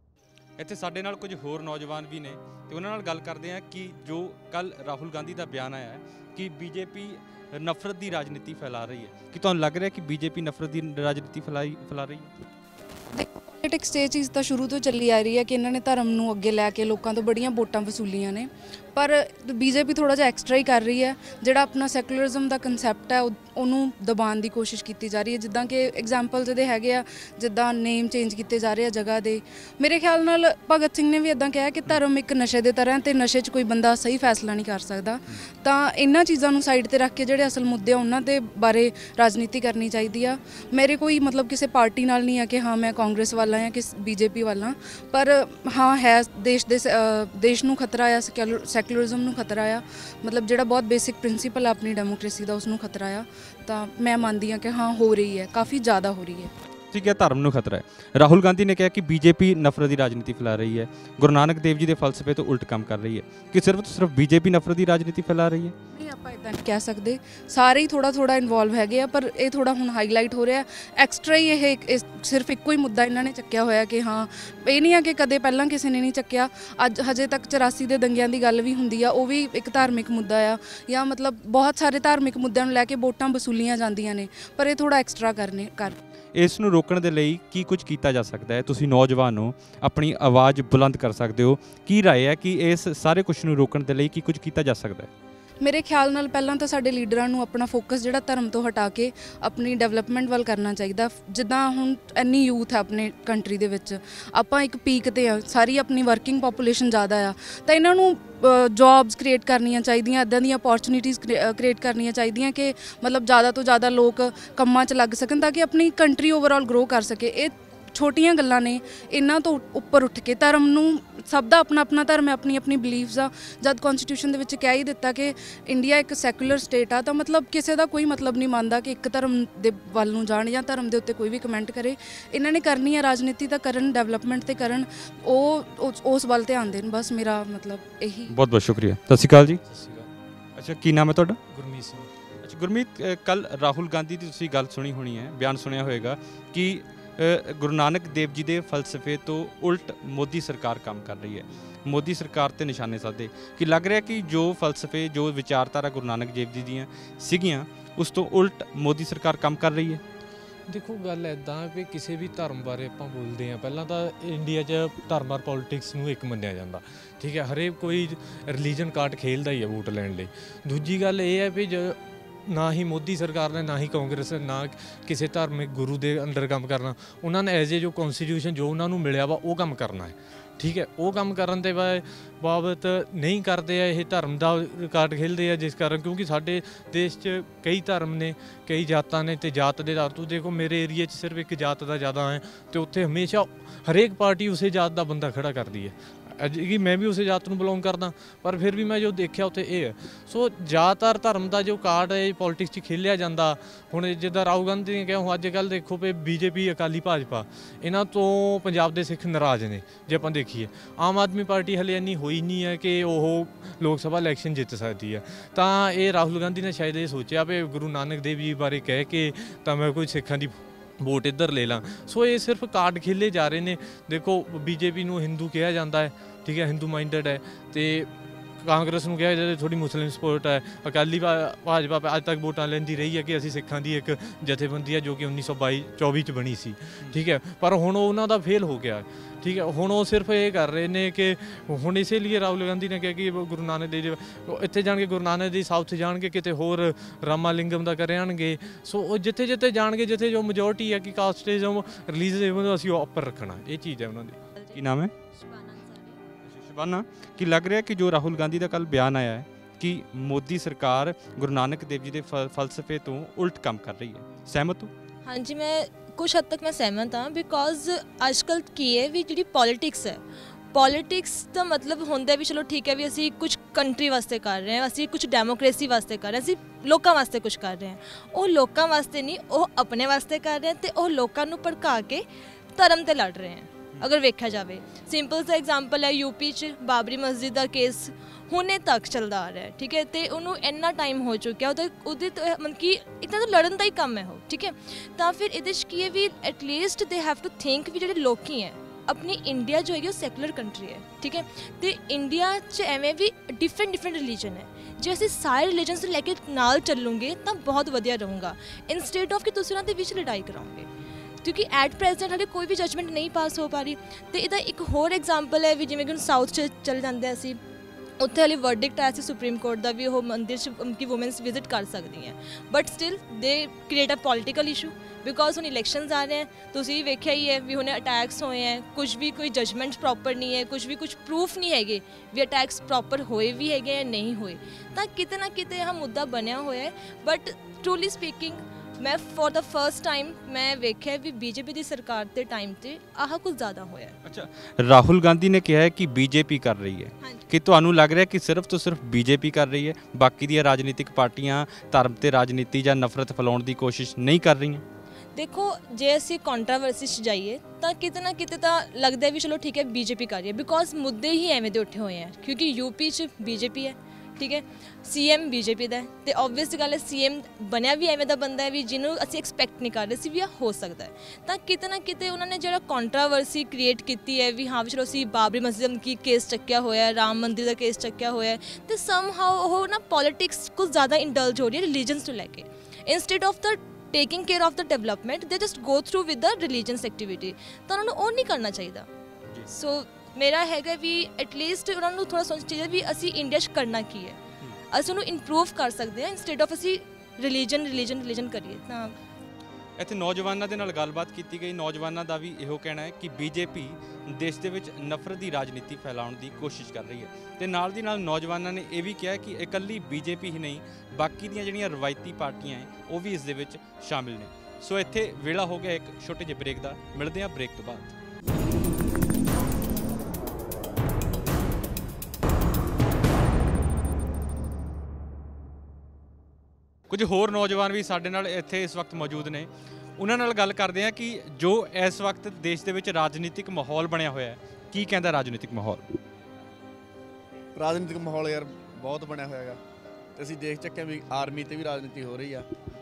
ਇੱਥੇ ਸਾਡੇ ਨਾਲ ਕੁਝ ਹੋਰ ਨੌਜਵਾਨ ਵੀ ਨੇ ਤੇ ਉਹਨਾਂ ਨਾਲ ਗੱਲ ਕਰਦੇ ਹਾਂ ਕਿ ਜੋ ਕੱਲ ਰਾਹੁਲ ਗਾਂਧੀ ਦਾ ਬਿਆਨ ਆਇਆ ਹੈ ਕਿ ਬੀਜੇਪੀ ਨਫ਼ਰਤ ਦੀ ਰਾਜਨੀਤੀ ਫੈਲਾ ਰਹੀ ਹੈ, ਕਿ ਤੁਹਾਨੂੰ ਲੱਗ ਰਿਹਾ ਕਿ ਬੀਜੇਪੀ ਨਫ਼ਰਤ ਦੀ ਰਾਜਨੀਤੀ ਫੈਲਾ ਰਹੀ ਹੈ? ਦੇਖੋ ਪੋਲੀਟਿਕਸ ਇਹ ਚੀਜ਼ ਤਾਂ ਸ਼ੁਰੂ ਤੋਂ ਚੱਲੀ ਆ ਰਹੀ ਹੈ ਕਿ ਇਹਨਾਂ ਨੇ ਧਰਮ ਨੂੰ ਅੱਗੇ ਲੈ ਕੇ ਲੋਕਾਂ ਤੋਂ ਬੜੀਆਂ ਵੋਟਾਂ ਵਸੂਲੀਆਂ ਨੇ, ਪਰ ਬੀਜੇਪੀ ਥੋੜਾ ਜਿਹਾ ਐਕਸਟਰਾ ਹੀ ਕਰ ਰਹੀ ਹੈ। ਜਿਹੜਾ ਆਪਣਾ ਸੈਕੂਲਰਿਜ਼ਮ ਦਾ ਕਨਸੈਪਟ ਹੈ ਉਹਨੂੰ ਦਬਾਉਣ ਦੀ ਕੋਸ਼ਿਸ਼ ਕੀਤੀ ਜਾ ਰਹੀ ਹੈ। ਜਿੱਦਾਂ ਕਿ ਐਗਜ਼ਾਮਪਲ ਜਿਹਦੇ ਹੈਗੇ ਆ, ਜਿੱਦਾਂ ਨੇਮ ਚੇਂਜ ਕੀਤੇ ਜਾ ਰਹੇ ਆ ਜਗ੍ਹਾ ਦੇ। ਮੇਰੇ ਖਿਆਲ ਨਾਲ ਭਗਤ ਸਿੰਘ ਨੇ ਵੀ ਇੱਦਾਂ ਕਿਹਾ ਕਿ ਧਰਮ ਇੱਕ ਨਸ਼ੇ ਦੇ ਤਰ੍ਹਾਂ, ਤੇ ਨਸ਼ੇ 'ਚ ਕੋਈ ਬੰਦਾ ਸਹੀ ਫੈਸਲਾ ਨਹੀਂ ਕਰ ਸਕਦਾ। ਤਾਂ ਇਹਨਾਂ ਚੀਜ਼ਾਂ ਨੂੰ ਸਾਈਡ ਤੇ ਰੱਖ ਕੇ ਜਿਹੜੇ ਅਸਲ ਮੁੱਦੇ ਆ ਉਹਨਾਂ ਦੇ ਬਾਰੇ ਰਾਜਨੀਤੀ ਕਰਨੀ ਚਾਹੀਦੀ ਆ। ਮੇਰੇ ਕੋਈ ਮਤਲਬ ਕਿਸੇ ਪਾਰਟੀ ਨਾਲ ਨਹੀਂ ਆ ਕਿ ਹਾਂ ਮੈਂ ਕਾਂਗਰਸ ਵਾਲਾ ਜਾਂ ਕਿਸ ਬੀਜੇਪੀ ਵਾਲਾ, ਪਰ ਹਾਂ ਹੈ ਦੇਸ਼ ਨੂੰ ਖਤਰਾ ਆ, ਸੈਕੂਲਰਿਜ਼ਮ ਨੂੰ ਖਤਰਾ ਆ, ਮਤਲਬ ਜਿਹੜਾ ਬਹੁਤ ਬੇਸਿਕ ਪ੍ਰਿੰਸੀਪਲ ਆ ਆਪਣੀ ਡੈਮੋਕ੍ਰੇਸੀ ਦਾ, ਉਸ ਨੂੰ ਖਤਰਾ ਆ। ਤਾਂ ਮੈਂ ਮੰਨਦੀ ਹਾਂ ਕਿ ਹਾਂ ਹੋ ਰਹੀ ਹੈ, ਕਾਫੀ ਜ਼ਿਆਦਾ ਹੋ ਰਹੀ ਹੈ। ਠੀਕ ਹੈ, ਧਰਮ ਨੂੰ ਖਤਰਾ ਹੈ। ਰਾਹੁਲ ਗਾਂਧੀ ਨੇ ਕਿਹਾ ਕਿ ਬੀਜੇਪੀ ਨਫ਼ਰਤ ਦੀ ਰਾਜਨੀਤੀ ਫੈਲਾ ਰਹੀ ਹੈ, ਗੁਰੂ ਨਾਨਕ ਦੇਵ ਜੀ ਦੇ ਫਲਸਫੇ ਤੋਂ ਉਲਟ ਕੰਮ ਕਰ ਰਹੀ ਹੈ। ਕਿ ਸਿਰਫ ਤੋਂ ਸਿਰਫ ਬੀਜੇਪੀ ਨਫ਼ਰਤ ਦੀ ਰਾਜਨੀਤੀ ਫੈਲਾ ਰਹੀ ਹੈ? ਨਹੀਂ, ਆਪਾਂ ਇਦਾਂ ਨਹੀਂ ਕਹਿ ਸਕਦੇ। ਸਾਰੇ ਹੀ ਥੋੜਾ ਇਨਵੋਲਵ ਹੈਗੇ ਆ, ਪਰ ਇਹ ਥੋੜਾ ਹੁਣ ਹਾਈਲਾਈਟ ਹੋ ਰਿਹਾ ਐਕਸਟਰਾ ਹੀ। ਇਹ ਸਿਰਫ ਇੱਕੋ ਹੀ ਮੁੱਦਾ ਇਹਨਾਂ ਨੇ ਚੱਕਿਆ ਹੋਇਆ ਕਿ ਹਾਂ, ਇਹ ਨਹੀਂ ਆ ਕਿ ਕਦੇ ਪਹਿਲਾਂ ਕਿਸੇ ਨੇ ਨਹੀਂ ਚੱਕਿਆ। ਅੱਜ ਹਜੇ ਤੱਕ 84 ਦੇ ਦੰਗਿਆਂ ਦੀ ਗੱਲ ਵੀ ਹੁੰਦੀ ਆ, ਉਹ ਵੀ ਇੱਕ ਧਾਰਮਿਕ ਮੁੱਦਾ ਆ, ਜਾਂ ਮਤਲਬ ਬਹੁਤ ਸਾਰੇ ਧਾਰਮਿਕ ਮੁੱਦਿਆਂ ਨੂੰ ਲੈ ਕੇ ਵੋਟਾਂ ਵਸੂਲੀਆਂ ਜਾਂਦੀਆਂ ਨੇ, ਪਰ ਇਹ ਥੋੜਾ ਐਕਸਟਰਾ ਕਰ ਇਸ ਨੂੰ ਰੋਕਣ ਦੇ ਲਈ ਕੀ ਕੁਝ ਕੀਤਾ ਜਾ ਸਕਦਾ ਹੈ? ਤੁਸੀਂ ਨੌਜਵਾਨ ਹੋ, ਆਪਣੀ ਆਵਾਜ਼ ਬੁਲੰਦ ਕਰ ਸਕਦੇ ਹੋ। ਕੀ ਰਾਏ ਹੈ ਕਿ ਇਸ ਸਾਰੇ ਕੁਝ ਨੂੰ ਰੋਕਣ ਦੇ ਲਈ ਕੀ ਕੁਝ ਕੀਤਾ ਜਾ ਸਕਦਾ ਹੈ? ਮੇਰੇ ਖਿਆਲ ਨਾਲ ਪਹਿਲਾਂ ਤਾਂ ਸਾਡੇ ਲੀਡਰਾਂ ਨੂੰ ਆਪਣਾ ਫੋਕਸ ਜਿਹੜਾ ਧਰਮ ਤੋਂ ਹਟਾ ਕੇ ਆਪਣੀ ਡਿਵੈਲਪਮੈਂਟ ਵੱਲ ਕਰਨਾ ਚਾਹੀਦਾ। ਜਿੱਦਾਂ ਹੁਣ ਇੰਨੀ ਯੂਥ ਹੈ ਆਪਣੇ ਕੰਟਰੀ ਦੇ ਵਿੱਚ, ਆਪਾਂ ਇੱਕ ਪੀਕ 'ਤੇ ਆ, ਸਾਰੀ ਆਪਣੀ ਵਰਕਿੰਗ ਪੋਪੂਲੇਸ਼ਨ ਜ਼ਿਆਦਾ ਆ, ਤਾਂ ਇਹਨਾਂ ਨੂੰ ਜੌਬਸ ਕ੍ਰੀਏਟ ਕਰਨੀਆਂ ਚਾਹੀਦੀਆਂ, ਇੱਦਾਂ ਦੀਆਂ ਅਪੋਰਚੁਨਿਟੀਜ਼ ਕ੍ਰੀਏਟ ਕਰਨੀਆਂ ਚਾਹੀਦੀਆਂ ਕਿ ਮਤਲਬ ਜ਼ਿਆਦਾ ਤੋਂ ਜ਼ਿਆਦਾ ਲੋਕ ਕੰਮਾਂ 'ਚ ਲੱਗ ਸਕਣ, ਤਾਂ ਕਿ ਆਪਣੀ ਕੰਟਰੀ ਓਵਰਆਲ ਗਰੋ ਕਰ ਸਕੇ। ਇਹ ਛੋਟੀਆਂ ਗੱਲਾਂ ਨੇ, ਇਹਨਾਂ ਤੋਂ ਉੱਪਰ ਉੱਠ ਕੇ ਧਰਮ ਨੂੰ, ਸਭ ਦਾ ਆਪਣਾ ਆਪਣਾ ਧਰਮ ਹੈ, ਆਪਣੀ ਆਪਣੀ ਬਿਲੀਫਸ ਆ। ਜਦ ਕਨਸਟੀਟਿਊਸ਼ਨ ਦੇ ਵਿੱਚ ਕਹਿ ਹੀ ਦਿੱਤਾ ਕਿ ਇੰਡੀਆ ਇੱਕ ਸੈਕੂਲਰ ਸਟੇਟ ਆ, ਤਾਂ ਮਤਲਬ ਕਿਸੇ ਦਾ ਕੋਈ ਮਤਲਬ ਨਹੀਂ ਮੰਨਦਾ ਕਿ ਇੱਕ ਧਰਮ ਦੇ ਵੱਲ ਨੂੰ ਜਾਣ ਜਾਂ ਧਰਮ ਦੇ ਉੱਤੇ ਕੋਈ ਵੀ ਕਮੈਂਟ ਕਰੇ। ਇਹਨਾਂ ਨੇ ਕਰਨੀ ਹੈ ਰਾਜਨੀਤੀ ਤਾਂ ਕਰਨ, ਡਿਵੈਲਪਮੈਂਟ ਤੇ ਕਰਨ, ਉਹ ਉਸ ਵੱਲ ਧਿਆਨ ਦੇਣ, ਬਸ ਮੇਰਾ ਮਤਲਬ ਇਹੀ। ਬਹੁਤ ਬਹੁਤ ਸ਼ੁਕਰੀਆ। ਸਤਿ ਸ਼੍ਰੀ ਅਕਾਲ ਜੀ। ਅੱਛਾ, ਕੀ ਨਾਮ ਹੈ ਤੁਹਾਡਾ? ਗੁਰਮੀਤ ਸਿੰਘ। ਅੱਛਾ ਗੁਰਮੀਤ, ਕੱਲ ਰਾਹੁਲ ਗਾਂਧੀ ਦੀ ਤੁਸੀਂ ਗੱਲ ਸੁਣੀ ਹੋਣੀ ਹੈ, ਬਿਆਨ ਸੁਣਿਆ ਹੋਵੇਗਾ ਕਿ ਗੁਰੂ ਨਾਨਕ ਦੇਵ ਜੀ ਦੇ ਫਲਸਫੇ ਤੋਂ ਉਲਟ ਮੋਦੀ ਸਰਕਾਰ ਕੰਮ ਕਰ ਰਹੀ ਹੈ। ਮੋਦੀ ਸਰਕਾਰ ਤੇ ਨਿਸ਼ਾਨੇ ਸਾਧੇ ਕਿ ਲੱਗ ਰਿਹਾ ਕਿ ਜੋ ਫਲਸਫੇ, ਜੋ ਵਿਚਾਰਧਾਰਾ ਗੁਰੂ ਨਾਨਕ ਦੇਵ ਜੀ ਦੀਆਂ ਸੀਗੀਆਂ, ਉਸ ਤੋਂ ਉਲਟ ਮੋਦੀ ਸਰਕਾਰ ਕੰਮ ਕਰ ਰਹੀ ਹੈ। ਦੇਖੋ, ਗੱਲ ਇੱਦਾਂ ਵੀ ਕਿਸੇ ਵੀ ਧਰਮ ਬਾਰੇ ਆਪਾਂ ਬੋਲਦੇ ਹਾਂ, ਪਹਿਲਾਂ ਤਾਂ ਇੰਡੀਆ 'ਚ ਧਰਮ ਔਰ ਪੋਲੀਟਿਕਸ ਨੂੰ ਇੱਕ ਮੰਨਿਆ ਜਾਂਦਾ, ਠੀਕ ਹੈ। ਹਰੇਕ ਕੋਈ ਰਿਲੀਜਨ ਕਾਰਡ ਖੇਲਦਾ ਹੀ ਹੈ ਵੋਟ ਲੈਣ ਲਈ। ਦੂਜੀ ਗੱਲ ਇਹ ਹੈ ਵੀ ਨਾ ਹੀ ਮੋਦੀ ਸਰਕਾਰ ਨੇ, ਨਾ ਹੀ ਕਾਂਗਰਸ ਨੇ, ਨਾ ਕਿਸੇ ਧਾਰਮਿਕ ਗੁਰੂ ਦੇ ਅੰਡਰ ਕੰਮ ਕਰਨਾ। ਉਹਨਾਂ ਨੇ ਐਜ਼ ਏ ਜੋ ਕੌਨਸਟੀਟਿਊਸ਼ਨ ਜੋ ਉਹਨਾਂ ਨੂੰ ਮਿਲਿਆ ਵਾ ਉਹ ਕੰਮ ਕਰਨਾ ਹੈ, ਠੀਕ ਹੈ। ਉਹ ਕੰਮ ਕਰਨ ਦੇ ਬਾਬਤ ਨਹੀਂ ਕਰਦੇ ਆ, ਇਹ ਧਰਮ ਦਾ ਕਾਰਡ ਖੇਲਦੇ ਆ, ਜਿਸ ਕਾਰਨ ਕਿਉਂਕਿ ਸਾਡੇ ਦੇਸ਼ 'ਚ ਕਈ ਧਰਮ ਨੇ, ਕਈ ਜਾਤਾਂ ਨੇ, ਅਤੇ ਜਾਤ ਦੇ ਆਧਾਰ ਤੋਂ ਦੇਖੋ ਮੇਰੇ ਏਰੀਏ 'ਚ ਸਿਰਫ ਇੱਕ ਜਾਤ ਦਾ ਜ਼ਿਆਦਾ ਹੈ, ਅਤੇ ਉੱਥੇ ਹਮੇਸ਼ਾ ਹਰੇਕ ਪਾਰਟੀ ਉਸੇ ਜਾਤ ਦਾ ਬੰਦਾ ਖੜਾ ਕਰਦੀ ਹੈ। ਅੱਜ ਕਿ ਮੈਂ ਵੀ ਉਸੇ ਜਾਤ ਨੂੰ ਬਿਲੋਂਗ ਕਰਦਾ, ਪਰ ਫਿਰ ਵੀ ਮੈਂ ਜੋ ਦੇਖਿਆ ਉੱਥੇ ਇਹ ਹੈ। ਸੋ ਜ਼ਿਆਦਾਤਰ ਧਰਮ ਦਾ ਜੋ ਕਾਰਡ ਹੈ ਪੋਲੀਟਿਕਸ 'ਚ ਖੇਲਿਆ ਜਾਂਦਾ। ਹੁਣ ਜਿੱਦਾਂ ਰਾਹੁਲ ਗਾਂਧੀ ਨੇ ਕਿਹਾ, ਅੱਜ ਕੱਲ੍ਹ ਦੇਖੋ ਵੀ BJP, ਅਕਾਲੀ, ਭਾਜਪਾ, ਇਹਨਾਂ ਤੋਂ ਪੰਜਾਬ ਦੇ ਸਿੱਖ ਨਾਰਾਜ਼ ਨੇ। ਜੇ ਆਪਾਂ ਦੇਖੀਏ, ਆਮ ਆਦਮੀ ਪਾਰਟੀ ਹਲੇ ਇੰਨੀ ਹੋਈ ਨਹੀਂ ਹੈ ਕਿ ਉਹ ਲੋਕ ਸਭਾ ਇਲੈਕਸ਼ਨ ਜਿੱਤ ਸਕਦੀ ਹੈ। ਤਾਂ ਇਹ ਰਾਹੁਲ ਗਾਂਧੀ ਨੇ ਸ਼ਾਇਦ ਇਹ ਸੋਚਿਆ ਵੀ ਗੁਰੂ ਨਾਨਕ ਦੇਵ ਜੀ ਬਾਰੇ ਕਹਿ ਕੇ ਤਾਂ ਮੈਂ ਕੋਈ ਸਿੱਖਾਂ ਦੀ ਵੋਟ ਇੱਧਰ ਲੈ ਲਾਂ। ਸੋ ਇਹ ਸਿਰਫ ਕਾਰਡ ਖੇਲੇ ਜਾ ਰਹੇ ਨੇ। ਦੇਖੋ, BJP ਨੂੰ ਹਿੰਦੂ ਕਿਹਾ ਜਾਂਦਾ ਹੈ, ਠੀਕ ਹੈ, ਹਿੰਦੂ ਮਾਈਂਡਡ ਹੈ, ਅਤੇ ਕਾਂਗਰਸ ਨੂੰ ਕਿਹਾ ਜਾਂਦਾ ਥੋੜ੍ਹੀ ਮੁਸਲਿਮ ਸਪੋਰਟ ਹੈ। ਅਕਾਲੀ ਭਾਜਪਾ ਅੱਜ ਤੱਕ ਵੋਟਾਂ ਲੈਂਦੀ ਰਹੀ ਹੈ ਕਿ ਅਸੀਂ ਸਿੱਖਾਂ ਦੀ ਇੱਕ ਜਥੇਬੰਦੀ ਹੈ ਜੋ ਕਿ 1924 'ਚ ਬਣੀ ਸੀ, ਠੀਕ ਹੈ। ਪਰ ਹੁਣ ਉਹਨਾਂ ਦਾ ਫੇਲ ਹੋ ਗਿਆ, ਠੀਕ ਹੈ। ਹੁਣ ਉਹ ਸਿਰਫ ਇਹ ਕਰ ਰਹੇ ਨੇ ਕਿ ਹੁਣ ਇਸੇ ਲਈ ਰਾਹੁਲ ਗਾਂਧੀ ਨੇ ਕਿਹਾ ਕਿ ਗੁਰੂ ਨਾਨਕ ਦੇਵ ਜੀ ਇੱਥੇ ਜਾਣ ਕੇ, ਗੁਰੂ ਨਾਨਕ ਦੇਵ ਸਾਊਥ ਜਾਣਗੇ, ਕਿਤੇ ਹੋਰ ਰਾਮਾਲਿੰਗਮ ਦਾ ਕਰਿਆਣਗੇ। ਸੋ ਉਹ ਜਿੱਥੇ ਜਿੱਥੇ ਜਾਣਗੇ, ਜਿੱਥੇ ਜੋ ਮੈਜੋਰਟੀ ਹੈ ਕਿ ਕਾਸਟਿਜ਼ਮ, ਰਿਲੀਜੀਅਨ, ਅਸੀਂ ਉਹ ਉੱਪਰ ਰੱਖਣਾ, ਇਹ ਚੀਜ਼ ਹੈ ਉਹਨਾਂ ਦੀ। ਕੀ ਨਾਮ ਹੈ? ਸ਼ਬਾਨਾ, ਕੀ ਲੱਗ ਰਿਹਾ ਕਿ ਜੋ ਰਾਹੁਲ ਗਾਂਧੀ ਦਾ ਕੱਲ ਬਿਆਨ ਆਇਆ ਹੈ ਕਿ ਮੋਦੀ ਸਰਕਾਰ ਗੁਰੂ ਨਾਨਕ ਦੇਵ ਜੀ ਦੇ ਫਲਸਫੇ ਤੋਂ ਉਲਟ ਕੰਮ ਕਰ ਰਹੀ ਹੈ, ਸਹਿਮਤ ਹੋ? ਹਾਂਜੀ, ਮੈਂ ਕੁਛ ਹੱਦ ਤੱਕ ਮੈਂ ਸਹਿਮਤ ਹਾਂ। ਬਿਕੋਜ਼ ਅੱਜ ਕੱਲ੍ਹ ਕੀ ਹੈ ਵੀ ਜਿਹੜੀ ਪੋਲੀਟਿਕਸ ਹੈ, ਪੋਲੀਟਿਕਸ ਦਾ ਮਤਲਬ ਹੁੰਦਾ ਵੀ ਚਲੋ ਠੀਕ ਹੈ ਵੀ ਅਸੀਂ ਕੁਝ ਕੰਟਰੀ ਵਾਸਤੇ ਕਰ ਰਹੇ ਹਾਂ, ਅਸੀਂ ਕੁਝ ਡੈਮੋਕ੍ਰੇਸੀ ਵਾਸਤੇ ਕਰ ਰਹੇ ਹਾਂ, ਅਸੀਂ ਲੋਕਾਂ ਵਾਸਤੇ ਕੁਝ ਕਰ ਰਹੇ ਹਾਂ। ਉਹ ਲੋਕਾਂ ਵਾਸਤੇ ਨਹੀਂ, ਉਹ ਆਪਣੇ ਵਾਸਤੇ ਕਰ ਰਹੇ ਹਾਂ, ਅਤੇ ਉਹ ਲੋਕਾਂ ਨੂੰ ਭੜਕਾ ਕੇ ਧਰਮ 'ਤੇ ਲੜ ਰਹੇ ਹੈ। ਅਗਰ ਵੇਖਿਆ ਜਾਵੇ, ਸਿੰਪਲ ਦਾ ਐਗਜ਼ਾਮਪਲ ਹੈ UP 'ਚ ਬਾਬਰੀ ਮਸਜਿਦ ਦਾ ਕੇਸ ਹੁਣੇ ਤੱਕ ਚੱਲਦਾ ਆ ਰਿਹਾ, ਠੀਕ ਹੈ। ਅਤੇ ਉਹਨੂੰ ਇੰਨਾ ਟਾਈਮ ਹੋ ਚੁੱਕਿਆ, ਉਹਦੇ ਮਤਲਬ ਕਿ ਇੱਦਾਂ ਤਾਂ ਲੜਨ ਦਾ ਹੀ ਕੰਮ ਹੈ ਉਹ, ਠੀਕ ਹੈ। ਤਾਂ ਫਿਰ ਇਹਦੇ 'ਚ ਕੀ ਹੈ ਵੀ at least they have to think ਵੀ ਜਿਹੜੇ ਲੋਕੀ ਹੈ, ਆਪਣੀ ਇੰਡੀਆ ਜੋ ਹੈਗੀ ਉਹ ਸੈਕੂਲਰ ਕੰਟਰੀ ਹੈ, ਠੀਕ ਹੈ। ਅਤੇ ਇੰਡੀਆ 'ਚ ਐਵੇਂ ਵੀ ਡਿਫਰੈਂਟ ਰਿਲੀਜਨ ਹੈ। ਜੇ ਅਸੀਂ ਸਾਰੇ ਰਿਲੀਜਨਸ ਨੂੰ ਲੈ ਕੇ ਨਾਲ ਚੱਲੂਗੇ ਤਾਂ ਬਹੁਤ ਵਧੀਆ ਰਹੂਗਾ, ਇਨਸਟੇਡ ਆਫ ਕਿ ਤੁਸੀਂ ਉਹਨਾਂ ਦੇ ਵਿੱਚ ਲੜਾਈ ਕਰਾਓਗੇ, ਕਿਉਂਕਿ ਐਟ ਪ੍ਰੈਜ਼ੈਂਟ ਹਾਲੇ ਕੋਈ ਵੀ ਜਜਮੈਂਟ ਨਹੀਂ ਪਾਸ ਹੋ ਪਾ ਰਹੀ। ਅਤੇ ਇਹਦਾ ਇੱਕ ਹੋਰ ਐਗਜ਼ਾਮਪਲ ਹੈ ਵੀ ਜਿਵੇਂ ਕਿ ਹੁਣ ਸਾਊਥ 'ਚ ਚੱਲ ਜਾਂਦੇ ਅਸੀਂ, ਉੱਥੇ ਹਾਲੇ ਵਰਡਿਕਟ ਆਇਆ ਸੀ ਸੁਪਰੀਮ ਕੋਰਟ ਦਾ ਵੀ ਉਹ ਮੰਦਿਰ 'ਚ ਕਿ ਵੂਮੈਨਸ ਵਿਜ਼ਿਟ ਕਰ ਸਕਦੀਆਂ, but still they create a political issue. Because ਹੁਣ ਇਲੈਕਸ਼ਨਸ ਆ ਰਹੇ ਹੈ, ਤੁਸੀਂ ਵੇਖਿਆ ਹੀ ਹੈ ਵੀ ਹੁਣ ਅਟੈਕਸ ਹੋਏ ਹੈ, ਕੁਝ ਵੀ ਕੋਈ ਜਜਮੈਂਟ ਪ੍ਰੋਪਰ ਨਹੀਂ ਹੈ, ਕੁਝ ਪ੍ਰੂਫ ਨਹੀਂ ਹੈਗੇ ਵੀ ਅਟੈਕਸ ਪ੍ਰੋਪਰ ਹੋਏ ਵੀ ਹੈਗੇ ਜਾਂ ਨਹੀਂ ਹੋਏ। ਤਾਂ ਕਿਤੇ ਨਾ ਕਿਤੇ ਇਹ ਮੁੱਦਾ ਬਣਿਆ ਹੋਇਆ ਹੈ। ਬਟ ਟਰੂਲੀ ਸਪੀਕਿੰਗ, ਮੈਂ ਫॉर द ਫਰਸਟ ਟਾਈਮ ਮੈਂ ਵੇਖਿਆ ਵੀ BJP ਦੀ ਸਰਕਾਰ ਦੇ ਟਾਈਮ 'ਤੇ ਆਹ ਕੁਝ ਜ਼ਿਆਦਾ ਹੋਇਆ। ਅੱਛਾ, ਰਾਹੁਲ ਗਾਂਧੀ ਨੇ ਕਿਹਾ ਹੈ ਕਿ BJP ਕਰ ਰਹੀ ਹੈ, ਕਿ ਤੁਹਾਨੂੰ ਲੱਗ ਰਿਹਾ ਕਿ ਸਿਰਫ ਤੋਂ ਸਿਰਫ BJP ਕਰ ਰਹੀ ਹੈ, ਬਾਕੀ ਦੀਆਂ ਰਾਜਨੀਤਿਕ ਪਾਰਟੀਆਂ ਧਰਮ ਤੇ ਰਾਜਨੀਤੀ ਜਾਂ ਨਫ਼ਰਤ ਫੈਲਾਉਣ ਦੀ ਕੋਸ਼ਿਸ਼ ਨਹੀਂ ਕਰ ਰਹੀਆਂ? ਦੇਖੋ, ਜੇ ਅਸੀਂ ਕੰਟਰਾਵਰਸੀ 'ਚ ਜਾਈਏ ਤਾਂ ਕਿਤੇ ਨਾ ਕਿਤੇ ਤਾਂ ਲੱਗਦਾ ਵੀ ਚਲੋ ਠੀਕ ਹੈ BJP ਕਰ ਰਹੀ ਹੈ, ਬਿਕੋਜ਼ ਮੁੱਦੇ ਹੀ ਐਵੇਂ ਦੇ ਉੱਠੇ ਹੋਏ ਹੈ। ਕਿਉਂਕਿ UP 'ਚ BJP ਹੈ, ਠੀਕ ਹੈ, CM BJP ਦਾ ਹੈ, ਅਤੇ ਓਬਵੀਅਸ ਗੱਲ ਹੈ CM ਬਣਿਆ ਵੀ ਐਵੇਂ ਦਾ ਬੰਦਾ ਹੈ ਵੀ ਜਿਹਨੂੰ ਅਸੀਂ ਐਕਸਪੈਕਟ ਨਹੀਂ ਕਰ ਰਹੇ ਸੀ ਵੀ ਇਹ ਹੋ ਸਕਦਾ ਹੈ। ਤਾਂ ਕਿਤੇ ਨਾ ਕਿਤੇ ਉਹਨਾਂ ਨੇ ਜਿਹੜਾ ਕੰਟਰਾਵਰਸੀ ਕ੍ਰੀਏਟ ਕੀਤੀ ਹੈ ਵੀ ਹਾਂ ਵੀ ਚਲੋ ਅਸੀਂ ਬਾਬਰੀ ਮਸਜਿਦ ਕੀ ਕੇਸ ਚੱਕਿਆ ਹੋਇਆ, ਰਾਮ ਮੰਦਿਰ ਦਾ ਕੇਸ ਚੱਕਿਆ ਹੋਇਆ, ਅਤੇ ਸਮਹਾਓ ਉਹ ਨਾ ਪੋਲੀਟਿਕਸ ਕੁਝ ਜ਼ਿਆਦਾ ਇੰਡਲਜ ਹੋ ਰਹੀ ਹੈ ਰਿਲੀਜਨਸ ਨੂੰ ਲੈ ਕੇ, instead of the taking care of the development they just go through with the religions activity. ਤਾਂ ਉਹਨਾਂ ਨੂੰ ਉਹ ਨਹੀਂ ਕਰਨਾ ਚਾਹੀਦਾ। ਸੋ ਮੇਰਾ ਹੈਗਾ ਵੀ ਐਟਲੀਸਟ ਉਹਨਾਂ ਨੂੰ ਥੋੜ੍ਹਾ ਸੋਚਣਾ ਚਾਹੀਦਾ ਵੀ ਅਸੀਂ ਇੰਡੀਆ 'ਚ ਕਰਨਾ ਕੀ ਹੈ, ਅਸੀਂ ਉਹਨੂੰ ਇੰਪਰੂਵ ਕਰ ਸਕਦੇ ਹਾਂ ਇੰਸਟੇਡ ਆਫ ਅਸੀਂ ਰਿਲੀਜਨ ਕਰੀਏ। ਤਾਂ ਇੱਥੇ ਨੌਜਵਾਨਾਂ ਦੇ ਨਾਲ ਗੱਲਬਾਤ ਕੀਤੀ ਗਈ। ਨੌਜਵਾਨਾਂ ਦਾ ਵੀ ਇਹੋ ਕਹਿਣਾ ਹੈ ਕਿ BJP ਦੇਸ਼ ਦੇ ਵਿੱਚ ਨਫ਼ਰਤ ਦੀ ਰਾਜਨੀਤੀ ਫੈਲਾਉਣ ਦੀ ਕੋਸ਼ਿਸ਼ ਕਰ ਰਹੀ ਹੈ, ਅਤੇ ਨਾਲ ਦੀ ਨਾਲ ਨੌਜਵਾਨਾਂ ਨੇ ਇਹ ਵੀ ਕਿਹਾ ਕਿ ਇਕੱਲੀ BJP ਹੀ ਨਹੀਂ, ਬਾਕੀ ਦੀਆਂ ਜਿਹੜੀਆਂ ਰਵਾਇਤੀ ਪਾਰਟੀਆਂ ਹੈ ਉਹ ਵੀ ਇਸ ਦੇ ਵਿੱਚ ਸ਼ਾਮਿਲ ਨੇ। ਸੋ ਇੱਥੇ ਵੇਲਾ ਹੋ ਗਿਆ ਇੱਕ ਛੋਟੇ ਜਿਹੇ ਬ੍ਰੇਕ ਦਾ। ਮਿਲਦੇ ਹਾਂ ਬ੍ਰੇਕ ਤੋਂ ਬਾਅਦ। ਕੁਝ ਹੋਰ ਨੌਜਵਾਨ ਵੀ ਸਾਡੇ ਨਾਲ ਇੱਥੇ ਇਸ ਵਕਤ ਮੌਜੂਦ ਨੇ, ਉਹਨਾਂ ਨਾਲ ਗੱਲ ਕਰਦੇ ਹਾਂ ਕਿ ਜੋ ਇਸ ਵਕਤ ਦੇਸ਼ ਦੇ ਵਿੱਚ ਰਾਜਨੀਤਿਕ ਮਾਹੌਲ ਬਣਿਆ ਹੋਇਆ ਹੈ, ਕੀ ਕਹਿੰਦਾ ਰਾਜਨੀਤਿਕ ਮਾਹੌਲ? ਰਾਜਨੀਤਿਕ ਮਾਹੌਲ ਯਾਰ ਬਹੁਤ ਬਣਿਆ ਹੋਇਆ ਹੈਗਾ ਤੇ ਅਸੀਂ ਦੇਖ ਚੱਕੇ ਵੀ ਆਰਮੀ ਤੇ ਵੀ ਰਾਜਨੀਤੀ ਹੋ ਰਹੀ ਆ।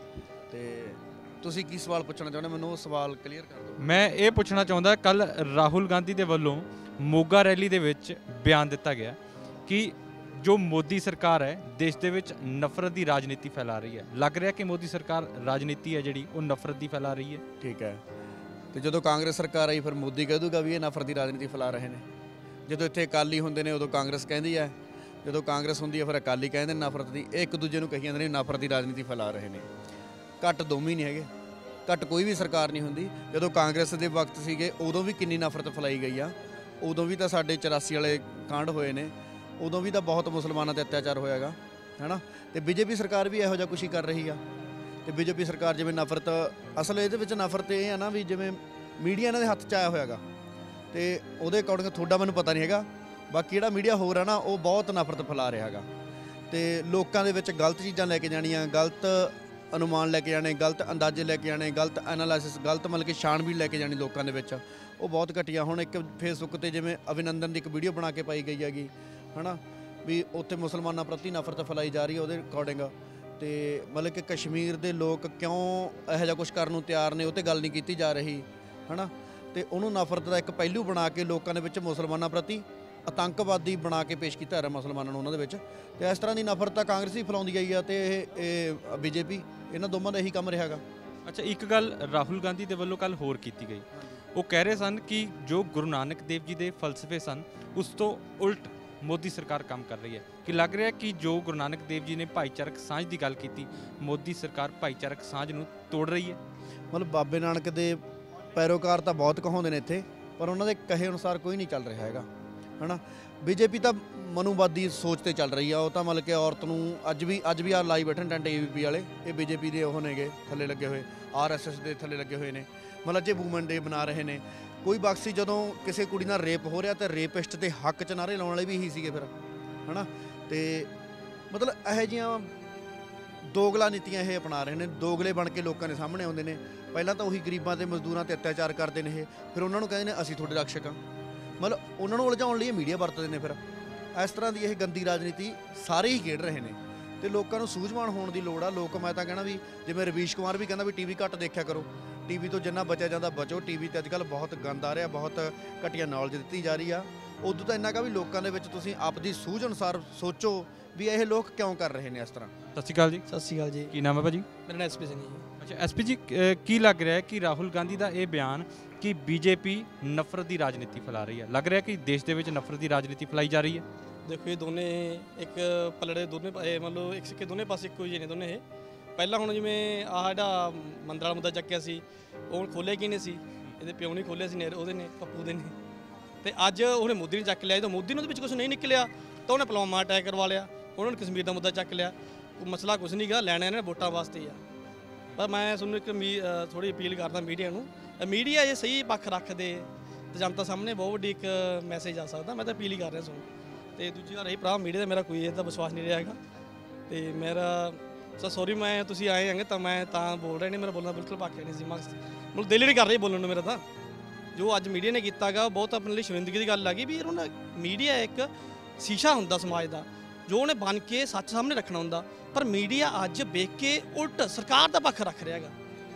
ਤੇ ਤੁਸੀਂ ਕੀ ਸਵਾਲ ਪੁੱਛਣਾ ਚਾਹੁੰਦੇ, ਮੈਨੂੰ ਉਹ ਸਵਾਲ ਕਲੀਅਰ ਕਰ ਦਿਓ। ਮੈਂ ਇਹ ਪੁੱਛਣਾ ਚਾਹੁੰਦਾ, ਕੱਲ ਰਾਹੁਲ ਗਾਂਧੀ ਦੇ ਵੱਲੋਂ ਮੋਗਾ ਰੈਲੀ ਦੇ ਵਿੱਚ ਬਿਆਨ ਦਿੱਤਾ ਗਿਆ ਕਿ ਜੋ ਮੋਦੀ ਸਰਕਾਰ ਹੈ ਦੇਸ਼ ਦੇ ਵਿੱਚ ਨਫ਼ਰਤ ਦੀ ਰਾਜਨੀਤੀ ਫੈਲਾ ਰਹੀ ਹੈ। ਲੱਗ ਰਿਹਾ ਕਿ ਮੋਦੀ ਸਰਕਾਰ ਰਾਜਨੀਤੀ ਹੈ ਜਿਹੜੀ ਉਹ ਨਫ਼ਰਤ ਦੀ ਫੈਲਾ ਰਹੀ ਹੈ। ਠੀਕ ਹੈ, ਤੇ ਜਦੋਂ ਕਾਂਗਰਸ ਸਰਕਾਰ ਆਈ ਫਿਰ ਮੋਦੀ ਕਹਿ ਦੂਗਾ ਵੀ ਇਹ ਨਫ਼ਰਤ ਦੀ ਰਾਜਨੀਤੀ ਫੈਲਾ ਰਹੇ ਨੇ। ਜਦੋਂ ਇੱਥੇ ਅਕਾਲੀ ਹੁੰਦੇ ਨੇ ਉਦੋਂ ਕਾਂਗਰਸ ਕਹਿੰਦੀ ਹੈ, ਜਦੋਂ ਕਾਂਗਰਸ ਹੁੰਦੀ ਹੈ ਫਿਰ ਅਕਾਲੀ ਕਹਿੰਦੇ ਨੇ ਨਫ਼ਰਤ ਦੀ। ਇਹ ਇੱਕ ਦੂਜੇ ਨੂੰ ਕਹੀ ਜਾਂਦੇ ਨੇ ਨਫ਼ਰਤ ਦੀ ਰਾਜਨੀਤੀ ਫੈਲਾ ਰਹੇ ਨੇ। ਘੱਟ ਦੋਵੇਂ ਨਹੀਂ ਹੈਗੇ, ਘੱਟ ਕੋਈ ਵੀ ਸਰਕਾਰ ਨਹੀਂ ਹੁੰਦੀ। ਜਦੋਂ ਕਾਂਗਰਸ ਦੇ ਵਕਤ ਸੀਗੇ ਉਦੋਂ ਵੀ ਕਿੰਨੀ ਨਫ਼ਰਤ ਫੈਲਾਈ ਗਈ ਆ। ਉਦੋਂ ਵੀ ਤਾਂ ਸਾਡੇ 84 ਵਾਲੇ ਕਾਂਡ ਹੋਏ ਨੇ, ਉਦੋਂ ਵੀ ਤਾਂ ਬਹੁਤ ਮੁਸਲਮਾਨਾਂ 'ਤੇ ਅਤਿਆਚਾਰ ਹੋਇਆਗਾ, ਹੈ ਨਾ। ਤੇ ਬੀਜੇਪੀ ਸਰਕਾਰ ਵੀ ਇਹੋ ਜਿਹਾ ਕੁਛ ਹੀ ਕਰ ਰਹੀ ਆ। ਤੇ ਬੀਜੇਪੀ ਸਰਕਾਰ ਜਿਵੇਂ ਨਫ਼ਰਤ, ਅਸਲ ਇਹਦੇ ਵਿੱਚ ਨਫ਼ਰਤ ਇਹ ਆ ਨਾ ਵੀ ਜਿਵੇਂ ਮੀਡੀਆ ਇਹਨਾਂ ਦੇ ਹੱਥ 'ਚ ਆਇਆ ਹੋਇਆਗਾ ਤੇ ਉਹਦੇ ਅਕੋਰਡਿੰਗ ਤੁਹਾਡਾ ਮੈਨੂੰ ਪਤਾ ਨਹੀਂ ਹੈਗਾ, ਬਾਕੀ ਜਿਹੜਾ ਮੀਡੀਆ ਹੋਰ ਆ ਨਾ ਉਹ ਬਹੁਤ ਨਫ਼ਰਤ ਫੈਲਾ ਰਿਹਾ ਹੈਗਾ ਤੇ ਲੋਕਾਂ ਦੇ ਵਿੱਚ ਗਲਤ ਚੀਜ਼ਾਂ ਲੈ ਕੇ ਜਾਣੀਆਂ, ਗਲਤ ਅਨੁਮਾਨ ਲੈ ਕੇ ਜਾਣੇ, ਗਲਤ ਅੰਦਾਜ਼ੇ ਲੈ ਕੇ ਜਾਣੇ, ਗਲਤ ਐਨਾਲਾਈਸਿਸ, ਗਲਤ ਮਤਲਬ ਕਿ ਛਾਣਬੀਣ ਲੈ ਕੇ ਜਾਣੀ ਲੋਕਾਂ ਦੇ ਵਿੱਚ, ਉਹ ਬਹੁਤ ਘਟੀਆ। ਹੁਣ ਇੱਕ ਫੇਸਬੁੱਕ ਤੇ ਜਿਵੇਂ ਅਭਿਨੰਦਨ ਦੀ ਇੱਕ ਵੀਡੀਓ ਬਣਾ ਕੇ ਪਾਈ ਗਈ ਹੈਗੀ, ਹੈ ਨਾ, ਵੀ ਉੱਥੇ ਮੁਸਲਮਾਨਾਂ ਪ੍ਰਤੀ ਨਫ਼ਰਤ ਫੈਲਾਈ ਜਾ ਰਹੀ ਹੈ ਉਹਦੇ ਅਕੋਰਡਿੰਗ। ਤੇ ਮਤਲਬ ਕਿ ਕਸ਼ਮੀਰ ਦੇ ਲੋਕ ਕਿਉਂ ਇਹੋ ਜਿਹਾ ਕੁਛ ਕਰਨ ਨੂੰ ਤਿਆਰ ਨੇ ਉਹ 'ਤੇ ਗੱਲ ਨਹੀਂ ਕੀਤੀ ਜਾ ਰਹੀ, ਹੈ ਨਾ। ਤੇ ਉਹਨੂੰ ਨਫ਼ਰਤ ਦਾ ਇੱਕ ਪਹਿਲੂ ਬਣਾ ਕੇ ਲੋਕਾਂ ਦੇ ਵਿੱਚ ਮੁਸਲਮਾਨਾਂ ਪ੍ਰਤੀ ਆਤੰਕਵਾਦੀ ਬਣਾ ਕੇ ਪੇਸ਼ ਕੀਤਾ ਰਿਹਾ ਮੁਸਲਮਾਨਾਂ ਨੂੰ ਉਹਨਾਂ ਦੇ ਵਿੱਚ। ਤੇ ਇਸ ਤਰ੍ਹਾਂ ਦੀ ਨਫ਼ਰਤ ਤਾਂ ਕਾਂਗਰਸ ਹੀ ਫੈਲਾਉਂਦੀ ਆਈ ਆ ਤੇ ਇਹ ਬੀਜੇਪੀ, ਇਹਨਾਂ ਦੋਵਾਂ ਦਾ ਇਹੀ ਕੰਮ ਰਿਹਾ ਗਾ। ਅੱਛਾ, ਇੱਕ ਗੱਲ ਰਾਹੁਲ ਗਾਂਧੀ ਦੇ ਵੱਲੋਂ ਕੱਲ ਹੋਰ ਕੀਤੀ ਗਈ, ਉਹ ਕਹਿ ਰਹੇ ਸਨ ਕਿ ਜੋ ਗੁਰੂ ਨਾਨਕ ਦੇਵ ਜੀ ਦੇ ਫਲਸਫੇ ਸਨ ਉਸ ਤੋਂ ਉਲਟ ਮੋਦੀ ਸਰਕਾਰ ਕੰਮ ਕਰ ਰਹੀ ਹੈ। ਕਿ ਲੱਗ ਰਿਹਾ ਕਿ ਜੋ ਗੁਰੂ ਨਾਨਕ ਦੇਵ ਜੀ ਨੇ ਭਾਈਚਾਰਕ ਸਾਂਝ ਦੀ ਗੱਲ ਕੀਤੀ, ਮੋਦੀ ਸਰਕਾਰ ਭਾਈਚਾਰਕ ਸਾਂਝ ਨੂੰ ਤੋੜ ਰਹੀ ਹੈ। ਮਤਲਬ ਬਾਬੇ ਨਾਨਕ ਦੇ ਪੈਰੋਕਾਰ ਤਾਂ ਬਹੁਤ ਕਹਾਉਂਦੇ ਨੇ ਇੱਥੇ, ਪਰ ਉਹਨਾਂ ਦੇ ਕਹੇ ਅਨੁਸਾਰ ਕੋਈ ਨਹੀਂ ਚੱਲ ਰਿਹਾ ਹੈਗਾ, ਹੈ ਨਾ। ਬੀਜੇਪੀ ਤਾਂ ਮਨੂਵਾਦੀ ਸੋਚ ਤੇ ਚੱਲ ਰਹੀ ਆ। ਉਹ ਤਾਂ ਮਤਲਬ ਕਿ ਔਰਤ ਨੂੰ ਅੱਜ ਵੀ ਆ ਲਾਈ ਬੈਠਣ ਟੈਂਟ ABP ਵਾਲੇ, ਇਹ ਬੀਜੇਪੀ ਦੇ ਉਹ ਨੇਗੇ ਥੱਲੇ ਲੱਗੇ ਹੋਏ, RSS ਦੇ ਥੱਲੇ ਲੱਗੇ ਹੋਏ ਨੇ। ਮਤਲਬ ਜੇ ਵੂਮਨ ਡੇ ਬਣਾ ਰਹੇ ਨੇ, ਕੋਈ ਬਖਸ਼ੀ ਜਦੋਂ ਕਿਸੇ ਕੁੜੀ ਨਾਲ ਰੇਪ ਹੋ ਰਿਹਾ ਤਾਂ ਰੇਪਿਸਟ ਦੇ ਹੱਕ 'ਚ ਨਾਅਰੇ ਲਾਉਣ ਵਾਲੇ ਵੀ ਇਹੀ ਸੀਗੇ ਫਿਰ, ਹੈ ਨਾ। ਤੇ ਮਤਲਬ ਇਹੋ ਜਿਹੀਆਂ ਦੋਗਲਾ ਨੀਤੀਆਂ ਇਹ ਅਪਣਾ ਰਹੇ ਨੇ, ਦੋਗਲੇ ਬਣ ਕੇ ਲੋਕਾਂ ਦੇ ਸਾਹਮਣੇ ਆਉਂਦੇ ਨੇ। ਪਹਿਲਾਂ ਤਾਂ ਉਹੀ ਗਰੀਬਾਂ ਤੇ ਮਜ਼ਦੂਰਾਂ 'ਤੇ ਅਤਿਆਚਾਰ ਕਰਦੇ ਨੇ ਇਹ, ਫਿਰ ਉਹਨਾਂ ਨੂੰ ਕਹਿੰਦੇ ਨੇ ਅਸੀਂ ਤੁਹਾਡੇ ਰਕਸ਼ਕ ਹਾਂ। ਮਤਲਬ ਉਹਨਾਂ ਨੂੰ ਉਲਝਾਉਣ ਲਈ ਇਹ ਮੀਡੀਆ ਵਰਤਦੇ ਨੇ। ਫਿਰ ਇਸ ਤਰ੍ਹਾਂ ਦੀ ਇਹ ਗੰਦੀ ਰਾਜਨੀਤੀ ਸਾਰੇ ਹੀ ਖੇਡ ਰਹੇ ਨੇ ਤੇ ਲੋਕਾਂ ਨੂੰ ਸੂਝਵਾਨ ਹੋਣ ਦੀ ਲੋੜ ਆ। ਲੋਕ, ਮੈਂ ਤਾਂ ਕਹਿਣਾ ਵੀ ਜਿਵੇਂ ਰਵੀਸ਼ ਕੁਮਾਰ ਵੀ ਕਹਿੰਦਾ ਵੀ TV ਘੱਟ ਦੇਖਿਆ ਕਰੋ, TV ਤੋਂ ਜਿੰਨਾ ਬਚਿਆ ਜਾਂਦਾ ਬਚੋ। TV ਤੇ ਅੱਜ ਕੱਲ੍ਹ ਬਹੁਤ ਗੰਦ ਆ ਰਿਹਾ, ਬਹੁਤ ਘਟੀਆ ਨੌਲੇਜ ਦਿੱਤੀ ਜਾ ਰਹੀ ਆ। ਉਦੋਂ ਤਾਂ ਇੰਨਾ ਕਾ ਵੀ ਲੋਕਾਂ ਦੇ ਵਿੱਚ ਤੁਸੀਂ ਆਪਦੀ ਸੂਝ ਅਨੁਸਾਰ ਸੋਚੋ ਵੀ ਇਹ ਲੋਕ ਕਿਉਂ ਕਰ ਰਹੇ ਨੇ ਇਸ ਤਰ੍ਹਾਂ। ਸਤਿ ਸ਼੍ਰੀ ਅਕਾਲ ਜੀ। ਸਤਿ ਸ਼੍ਰੀ ਅਕਾਲ ਜੀ। ਕੀ ਨਾਮ ਹੈ ਭਾਜੀ? ਮੇਰਾ ਨਾਮ SP ਸਿੰਘ ਜੀ। ਅੱਛਾ SP ਜੀ, ਕੀ ਲੱਗ ਰਿਹਾ ਹੈ ਕਿ ਰਾਹੁਲ ਗਾਂਧੀ ਦਾ ਇਹ ਬਿਆਨ ਕਿ ਬੀਜੇਪੀ ਨਫ਼ਰਤ ਦੀ ਰਾਜਨੀਤੀ ਫੈਲਾ ਰਹੀ ਹੈ, ਲੱਗ ਰਿਹਾ ਕਿ ਦੇਸ਼ ਦੇ ਵਿੱਚ ਨਫ਼ਰਤ ਦੀ ਰਾਜਨੀਤੀ ਫੈਲਾਈ ਜਾ ਰਹੀ ਹੈ? ਦੇਖੋ ਇਹ ਦੋਨੇ ਇੱਕ ਪਲੜੇ ਦੋਨੇ ਮਤਲਬ ਇੱਕ ਸਿੱਕੇ ਦੋਨੇ ਪਾਸੇ ਇੱਕੋ ਜਿਹੇ ਨੇ ਦੋਨੇ ਇਹ। ਪਹਿਲਾਂ ਹੁਣ ਜਿਵੇਂ ਆਹ ਜਿਹੜਾ ਮੰਦਰ ਵਾਲਾ ਮੁੱਦਾ ਚੱਕਿਆ ਸੀ ਉਹ ਖੋਲ੍ਹਿਆ ਕਿਹਨੇ ਸੀ? ਇਹਦੇ ਪਿਓ ਨੇ ਖੋਲ੍ਹਿਆ ਸੀ, ਉਹਦੇ ਨੇ, ਪੱਪੂ ਦੇ ਨੇ। ਤੇ ਅੱਜ ਉਹਨੇ ਮੋਦੀ ਨੇ ਚੱਕ ਲਿਆ। ਜਦੋਂ ਮੋਦੀ ਨੂੰ ਉਹਦੇ ਵਿੱਚ ਕੁਝ ਨਹੀਂ ਨਿਕਲਿਆ ਤਾਂ ਉਹਨੇ ਪੁਲਵਾਮਾ ਅਟੈਕ ਕਰਵਾ ਲਿਆ, ਉਹਨਾਂ ਨੇ ਕਸ਼ਮੀਰ ਦਾ ਮੁੱਦਾ ਚੱਕ ਲਿਆ। ਮਸਲਾ ਕੁਝ ਨਹੀਂ ਗਾ, ਲੈਣਾ ਇਹਨਾਂ ਨੇ ਵੋਟਾਂ ਵਾਸਤੇ ਹੀ ਆ। ਪਰ ਮੈਂ ਤੁਹਾਨੂੰ ਇੱਕ ਥੋੜ੍ਹੀ ਅਪੀਲ ਕਰਦਾ ਮੀਡੀਆ ਨੂੰ, ਮੀਡੀਆ ਜੇ ਸਹੀ ਪੱਖ ਰੱਖਦੇ ਤਾਂ ਜਨਤਾ ਸਾਹਮਣੇ ਬਹੁਤ ਵੱਡੀ ਇੱਕ ਮੈਸੇਜ ਆ ਸਕਦਾ। ਮੈਂ ਤਾਂ ਅਪੀਲ ਹੀ ਕਰ ਰਿਹਾ ਤੁਹਾਨੂੰ। ਤੇ ਦੂਜੀ ਗੱਲ ਰਹੀ ਭਰਾ ਮੀਡੀਆ ਦਾ, ਮੇਰਾ ਕੋਈ ਇਹਦਾ ਵਿਸ਼ਵਾਸ ਨਹੀਂ ਰਿਹਾ ਹੈਗਾ। ਤੇ ਮੇਰਾ ਸੌਰੀ, ਮੈਂ ਤੁਸੀਂ ਆਏ ਹੈਗੇ ਤਾਂ ਮੈਂ ਤਾਂ ਬੋਲ ਰਿਹਾ ਨਹੀਂ, ਮੇਰਾ ਬੋਲਣਾ ਬਿਲਕੁਲ ਪੱਕ ਨਹੀਂ ਸੀ। ਮੈਨੂੰ ਦਿਲ ਹੀ ਨਹੀਂ ਕਰ ਰਹੀ ਬੋਲਣ ਨੂੰ ਮੇਰਾ ਤਾਂ। ਜੋ ਅੱਜ ਮੀਡੀਆ ਨੇ ਕੀਤਾ ਗਾ ਬਹੁਤ ਆਪਣੇ ਲਈ ਸ਼ਰਮਿੰਦਗੀ ਦੀ ਗੱਲ ਹੈਗੀ ਵੀ ਉਹਨਾਂ ਮੀਡੀਆ ਇੱਕ ਸ਼ੀਸ਼ਾ ਹੁੰਦਾ ਸਮਾਜ ਦਾ, ਜੋ ਉਹਨੇ ਬਣ ਕੇ ਸੱਚ ਸਾਹਮਣੇ ਰੱਖਣਾ ਹੁੰਦਾ। ਪਰ ਮੀਡੀਆ ਅੱਜ ਵੇਖ ਕੇ ਉਲਟ ਸਰਕਾਰ ਦਾ ਪੱਖ ਰੱਖ ਰਿਹਾ ਹੈਗਾ।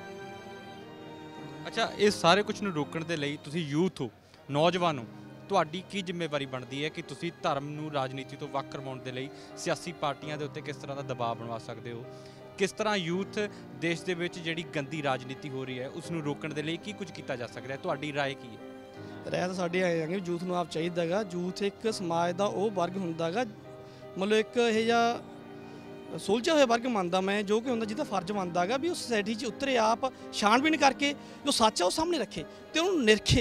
ਅੱਛਾ, ਇਹ ਸਾਰੇ ਕੁਝ ਨੂੰ ਰੋਕਣ ਦੇ ਲਈ ਤੁਸੀਂ ਯੂਥ ਹੋ, ਨੌਜਵਾਨ ਹੋ, ਤੁਹਾਡੀ ਕੀ ਜ਼ਿੰਮੇਵਾਰੀ ਬਣਦੀ ਹੈ ਕਿ ਤੁਸੀਂ ਧਰਮ ਨੂੰ ਰਾਜਨੀਤੀ ਤੋਂ ਵੱਖ ਕਰਵਾਉਣ ਦੇ ਲਈ ਸਿਆਸੀ ਪਾਰਟੀਆਂ ਦੇ ਉੱਤੇ ਕਿਸ ਤਰ੍ਹਾਂ ਦਾ ਦਬਾਅ ਬਣਵਾ ਸਕਦੇ ਹੋ? ਕਿਸ ਤਰ੍ਹਾਂ ਯੂਥ ਦੇਸ਼ ਦੇ ਵਿੱਚ ਜਿਹੜੀ ਗੰਦੀ ਰਾਜਨੀਤੀ ਹੋ ਰਹੀ ਹੈ ਉਸ ਨੂੰ ਰੋਕਣ ਦੇ ਲਈ ਕੀ ਕੁਝ ਕੀਤਾ ਜਾ ਸਕਦਾ ਹੈ? ਤੁਹਾਡੀ ਰਾਏ ਕੀ ਹੈ? ਰਾਏ ਤਾਂ ਸਾਡੇ ਆਏ ਹੈਗੇ ਯੂਥ ਨੂੰ ਆਪ ਚਾਹੀਦਾ ਹੈਗਾ। ਯੂਥ ਇੱਕ ਸਮਾਜ ਦਾ ਉਹ ਵਰਗ ਹੁੰਦਾ ਹੈਗਾ, ਮਤਲਬ ਇੱਕ ਇਹ ਜਿਹਾ ਸੁਲਝਿਆ ਹੋਇਆ ਵਰਗ ਮੰਨਦਾ ਮੈਂ, ਜੋ ਕਿ ਹੁੰਦਾ ਜਿਹਦਾ ਫਰਜ਼ ਬਣਦਾ ਹੈਗਾ ਵੀ ਉਹ ਸੋਸਾਇਟੀ 'ਚ ਉਤਰੇ, ਆਪ ਛਾਣਬੀਣ ਕਰਕੇ ਜੋ ਸੱਚ ਹੈ ਉਹ ਸਾਹਮਣੇ ਰੱਖੇ ਤੇ ਉਹਨੂੰ ਨਿਰਖੇ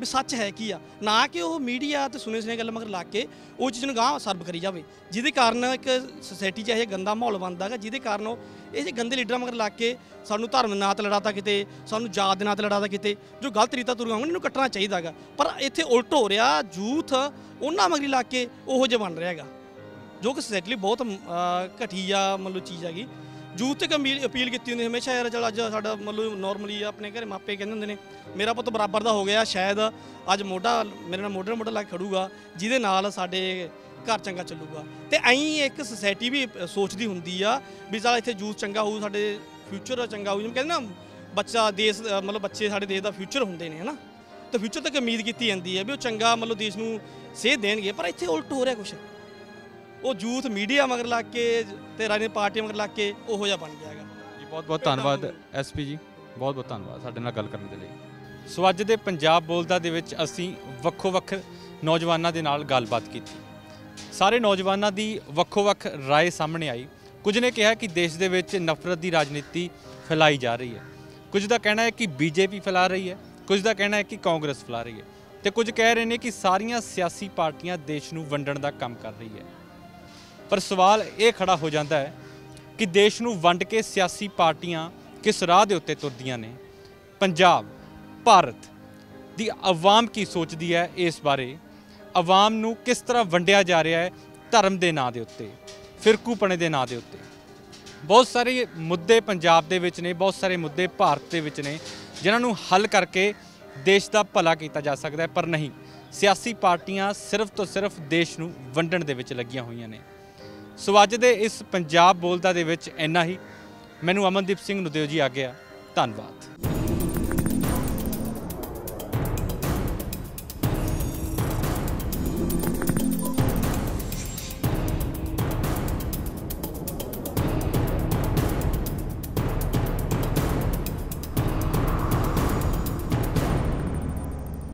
ਵੀ ਸੱਚ ਹੈ ਕੀ ਆ, ਨਾ ਕਿ ਉਹ ਮੀਡੀਆ ਤੇ ਸੁਣੇ ਸੁਣੇ ਗੱਲ ਮਗਰ ਲਾ ਕੇ ਉਹ ਚੀਜ਼ ਨੂੰ ਗਾਂਹ ਸਰਵ ਕਰੀ ਜਾਵੇ, ਜਿਹਦੇ ਕਾਰਨ ਇੱਕ ਸੋਸਾਇਟੀ 'ਚ ਇਹ ਗੰਦਾ ਮਾਹੌਲ ਬਣਦਾ ਹੈਗਾ, ਜਿਹਦੇ ਕਾਰਨ ਉਹ ਇਹ ਜਿਹੇ ਗੰਦੇ ਲੀਡਰਾਂ ਮਗਰ ਲਾ ਕੇ ਸਾਨੂੰ ਧਰਮ ਦੇ ਨਾਂ 'ਤੇ ਲੜਾਤਾ, ਕਿਤੇ ਸਾਨੂੰ ਜਾਤ ਦੇ ਨਾਂ 'ਤੇ ਲੜਾਤਾ, ਕਿਤੇ ਜੋ ਗਲਤ ਰੀਤਾਂ ਤੁਰੀਆਂ ਹੋਣ ਇਹਨੂੰ ਕੱਟਣਾ ਚਾਹੀਦਾ ਹੈਗਾ। ਪਰ ਇੱਥੇ ਉਲਟ ਹੋ ਰਿਹਾ, ਯੂਥ ਉਹਨਾਂ ਮਗਰ ਲਾ ਕੇ ਉਹੋ ਜਿਹਾ ਬਣ ਰਿਹਾ ਹੈਗਾ, ਜੋ ਕਿ ਸੋਸਾਇਟੀ ਲਈ ਬਹੁਤ ਘਟੀਆ ਮਤਲਬ ਚੀਜ਼ ਹੈਗੀ। ਯੂਥ ਤੇ ਅਪੀਲ ਕੀਤੀ ਹੁੰਦੀ ਹਮੇਸ਼ਾ, ਯਾਰ ਚਲ ਅੱਜ ਸਾਡਾ ਮਤਲਬ ਨੋਰਮਲੀ ਆਪਣੇ ਘਰੇ ਮਾਪੇ ਕਹਿੰਦੇ ਹੁੰਦੇ ਨੇ ਮੇਰਾ ਪੁੱਤ ਬਰਾਬਰ ਦਾ ਹੋ ਗਿਆ, ਸ਼ਾਇਦ ਅੱਜ ਮੋਢਾ ਮੇਰੇ ਨਾਲ ਮੋਢੇ ਨਾਲ ਮੋਢਾ ਲਾ ਕੇ ਖੜੂਗਾ, ਜਿਹਦੇ ਨਾਲ ਸਾਡੇ ਘਰ ਚੰਗਾ ਚੱਲੂਗਾ। ਤੇ ਐਂ ਇੱਕ ਸੋਸਾਇਟੀ ਵੀ ਸੋਚਦੀ ਹੁੰਦੀ ਆ ਵੀ ਚੱਲ ਇੱਥੇ ਯੂਥ ਚੰਗਾ ਹੋਊ, ਸਾਡੇ ਫਿਊਚਰ ਚੰਗਾ ਹੋਊ, ਜਿਵੇਂ ਕਹਿੰਦੇ ਨਾ ਬੱਚਾ ਦੇਸ਼ ਮਤਲਬ ਬੱਚੇ ਸਾਡੇ ਦੇਸ਼ ਦਾ ਫਿਊਚਰ ਹੁੰਦੇ ਨੇ, ਹੈ ਨਾ, ਤੇ ਫਿਊਚਰ ਤੱਕ ਉਮੀਦ ਕੀਤੀ ਜਾਂਦੀ ਹੈ ਵੀ ਉਹ ਚੰਗਾ ਮਤਲਬ ਦੇਸ਼ ਨੂੰ ਸੇਧ ਦੇਣਗੇ। ਪਰ ਇੱਥੇ ਉਲਟ ਹੋ ਰਿਹਾ ਕੁਛ, ਉਹ ਯੂਥ ਮੀਡੀਆ ਮਗਰ ਲੱਗ ਕੇ ਤੇ ਰਾਜਨੀਤਿਕ ਪਾਰਟੀਆਂ ਮਗਰ ਲੱਗ ਕੇ ਉਹੋ ਜਿਹਾ ਬਣ ਗਿਆ ਹੈਗਾ ਜੀ। ਬਹੁਤ ਬਹੁਤ ਧੰਨਵਾਦ ਐਸਪੀ ਜੀ, ਬਹੁਤ ਬਹੁਤ ਧੰਨਵਾਦ ਸਾਡੇ ਨਾਲ ਗੱਲ ਕਰਨ ਦੇ ਲਈ। ਸੋ ਅੱਜ ਦੇ ਪੰਜਾਬ ਬੋਲਦਾ ਦੇ ਵਿੱਚ ਅਸੀਂ ਵੱਖੋ ਵੱਖ ਨੌਜਵਾਨਾਂ ਦੇ ਨਾਲ ਗੱਲਬਾਤ ਕੀਤੀ। ਸਾਰੇ ਨੌਜਵਾਨਾਂ ਦੀ ਵੱਖੋ ਵੱਖ ਰਾਏ ਸਾਹਮਣੇ ਆਈ। ਕੁਝ ਨੇ ਕਿਹਾ ਕਿ ਦੇਸ਼ ਦੇ ਵਿੱਚ ਨਫ਼ਰਤ ਦੀ ਰਾਜਨੀਤੀ ਫੈਲਾਈ ਜਾ ਰਹੀ ਹੈ, ਕੁਝ ਦਾ ਕਹਿਣਾ ਹੈ ਕਿ ਬੀਜੇਪੀ ਫੈਲਾ ਰਹੀ ਹੈ, ਕੁਝ ਦਾ ਕਹਿਣਾ ਹੈ ਕਿ ਕਾਂਗਰਸ ਫੈਲਾ ਰਹੀ ਹੈ, ਤੇ ਕੁਝ ਕਹਿ ਰਹੇ ਨੇ ਕਿ ਸਾਰੀਆਂ ਸਿਆਸੀ ਪਾਰਟੀਆਂ ਦੇਸ਼ ਨੂੰ ਵੰਡਣ ਦਾ ਕੰਮ ਕਰ ਰਹੀ ਹੈ। ਪਰ ਸਵਾਲ ਇਹ ਖੜਾ ਹੋ ਜਾਂਦਾ ਹੈ ਕਿ ਦੇਸ਼ ਨੂੰ ਵੰਡ ਕੇ ਸਿਆਸੀ ਪਾਰਟੀਆਂ ਕਿਸ ਰਾਹ ਦੇ ਉੱਤੇ ਤੁਰਦੀਆਂ ਨੇ, ਪੰਜਾਬ ਭਾਰਤ ਦੀ ਆਵਾਮ ਕੀ ਸੋਚਦੀ ਹੈ ਇਸ ਬਾਰੇ, ਆਵਾਮ ਨੂੰ ਕਿਸ ਤਰ੍ਹਾਂ ਵੰਡਿਆ ਜਾ ਰਿਹਾ ਹੈ ਧਰਮ ਦੇ ਨਾਂ ਦੇ ਉੱਤੇ, ਫਿਰਕੂਪਣੇ ਦੇ ਨਾਂ ਦੇ ਉੱਤੇ। ਬਹੁਤ ਸਾਰੇ ਮੁੱਦੇ ਪੰਜਾਬ ਦੇ ਵਿੱਚ ਨੇ, ਬਹੁਤ ਸਾਰੇ ਮੁੱਦੇ ਭਾਰਤ ਦੇ ਵਿੱਚ ਨੇ ਜਿਨ੍ਹਾਂ ਨੂੰ ਹੱਲ ਕਰਕੇ ਦੇਸ਼ ਦਾ ਭਲਾ ਕੀਤਾ ਜਾ ਸਕਦਾ ਹੈ, ਪਰ ਨਹੀਂ, ਸਿਆਸੀ ਪਾਰਟੀਆਂ ਸਿਰਫ ਤੋਂ ਸਿਰਫ ਦੇਸ਼ ਨੂੰ ਵੰਡਣ ਦੇ ਵਿੱਚ ਲੱਗੀਆਂ ਹੋਈਆਂ ਨੇ। ਸੋ ਅੱਜ ਦੇ ਇਸ ਪੰਜਾਬ ਬੋਲਦਾ ਦੇ ਵਿੱਚ ਇੰਨਾ ਹੀ। ਮੈਨੂੰ ਅਮਨਦੀਪ ਸਿੰਘ ਨੂੰ ਦਿਓ ਜੀ ਆਗਿਆ। ਧੰਨਵਾਦ।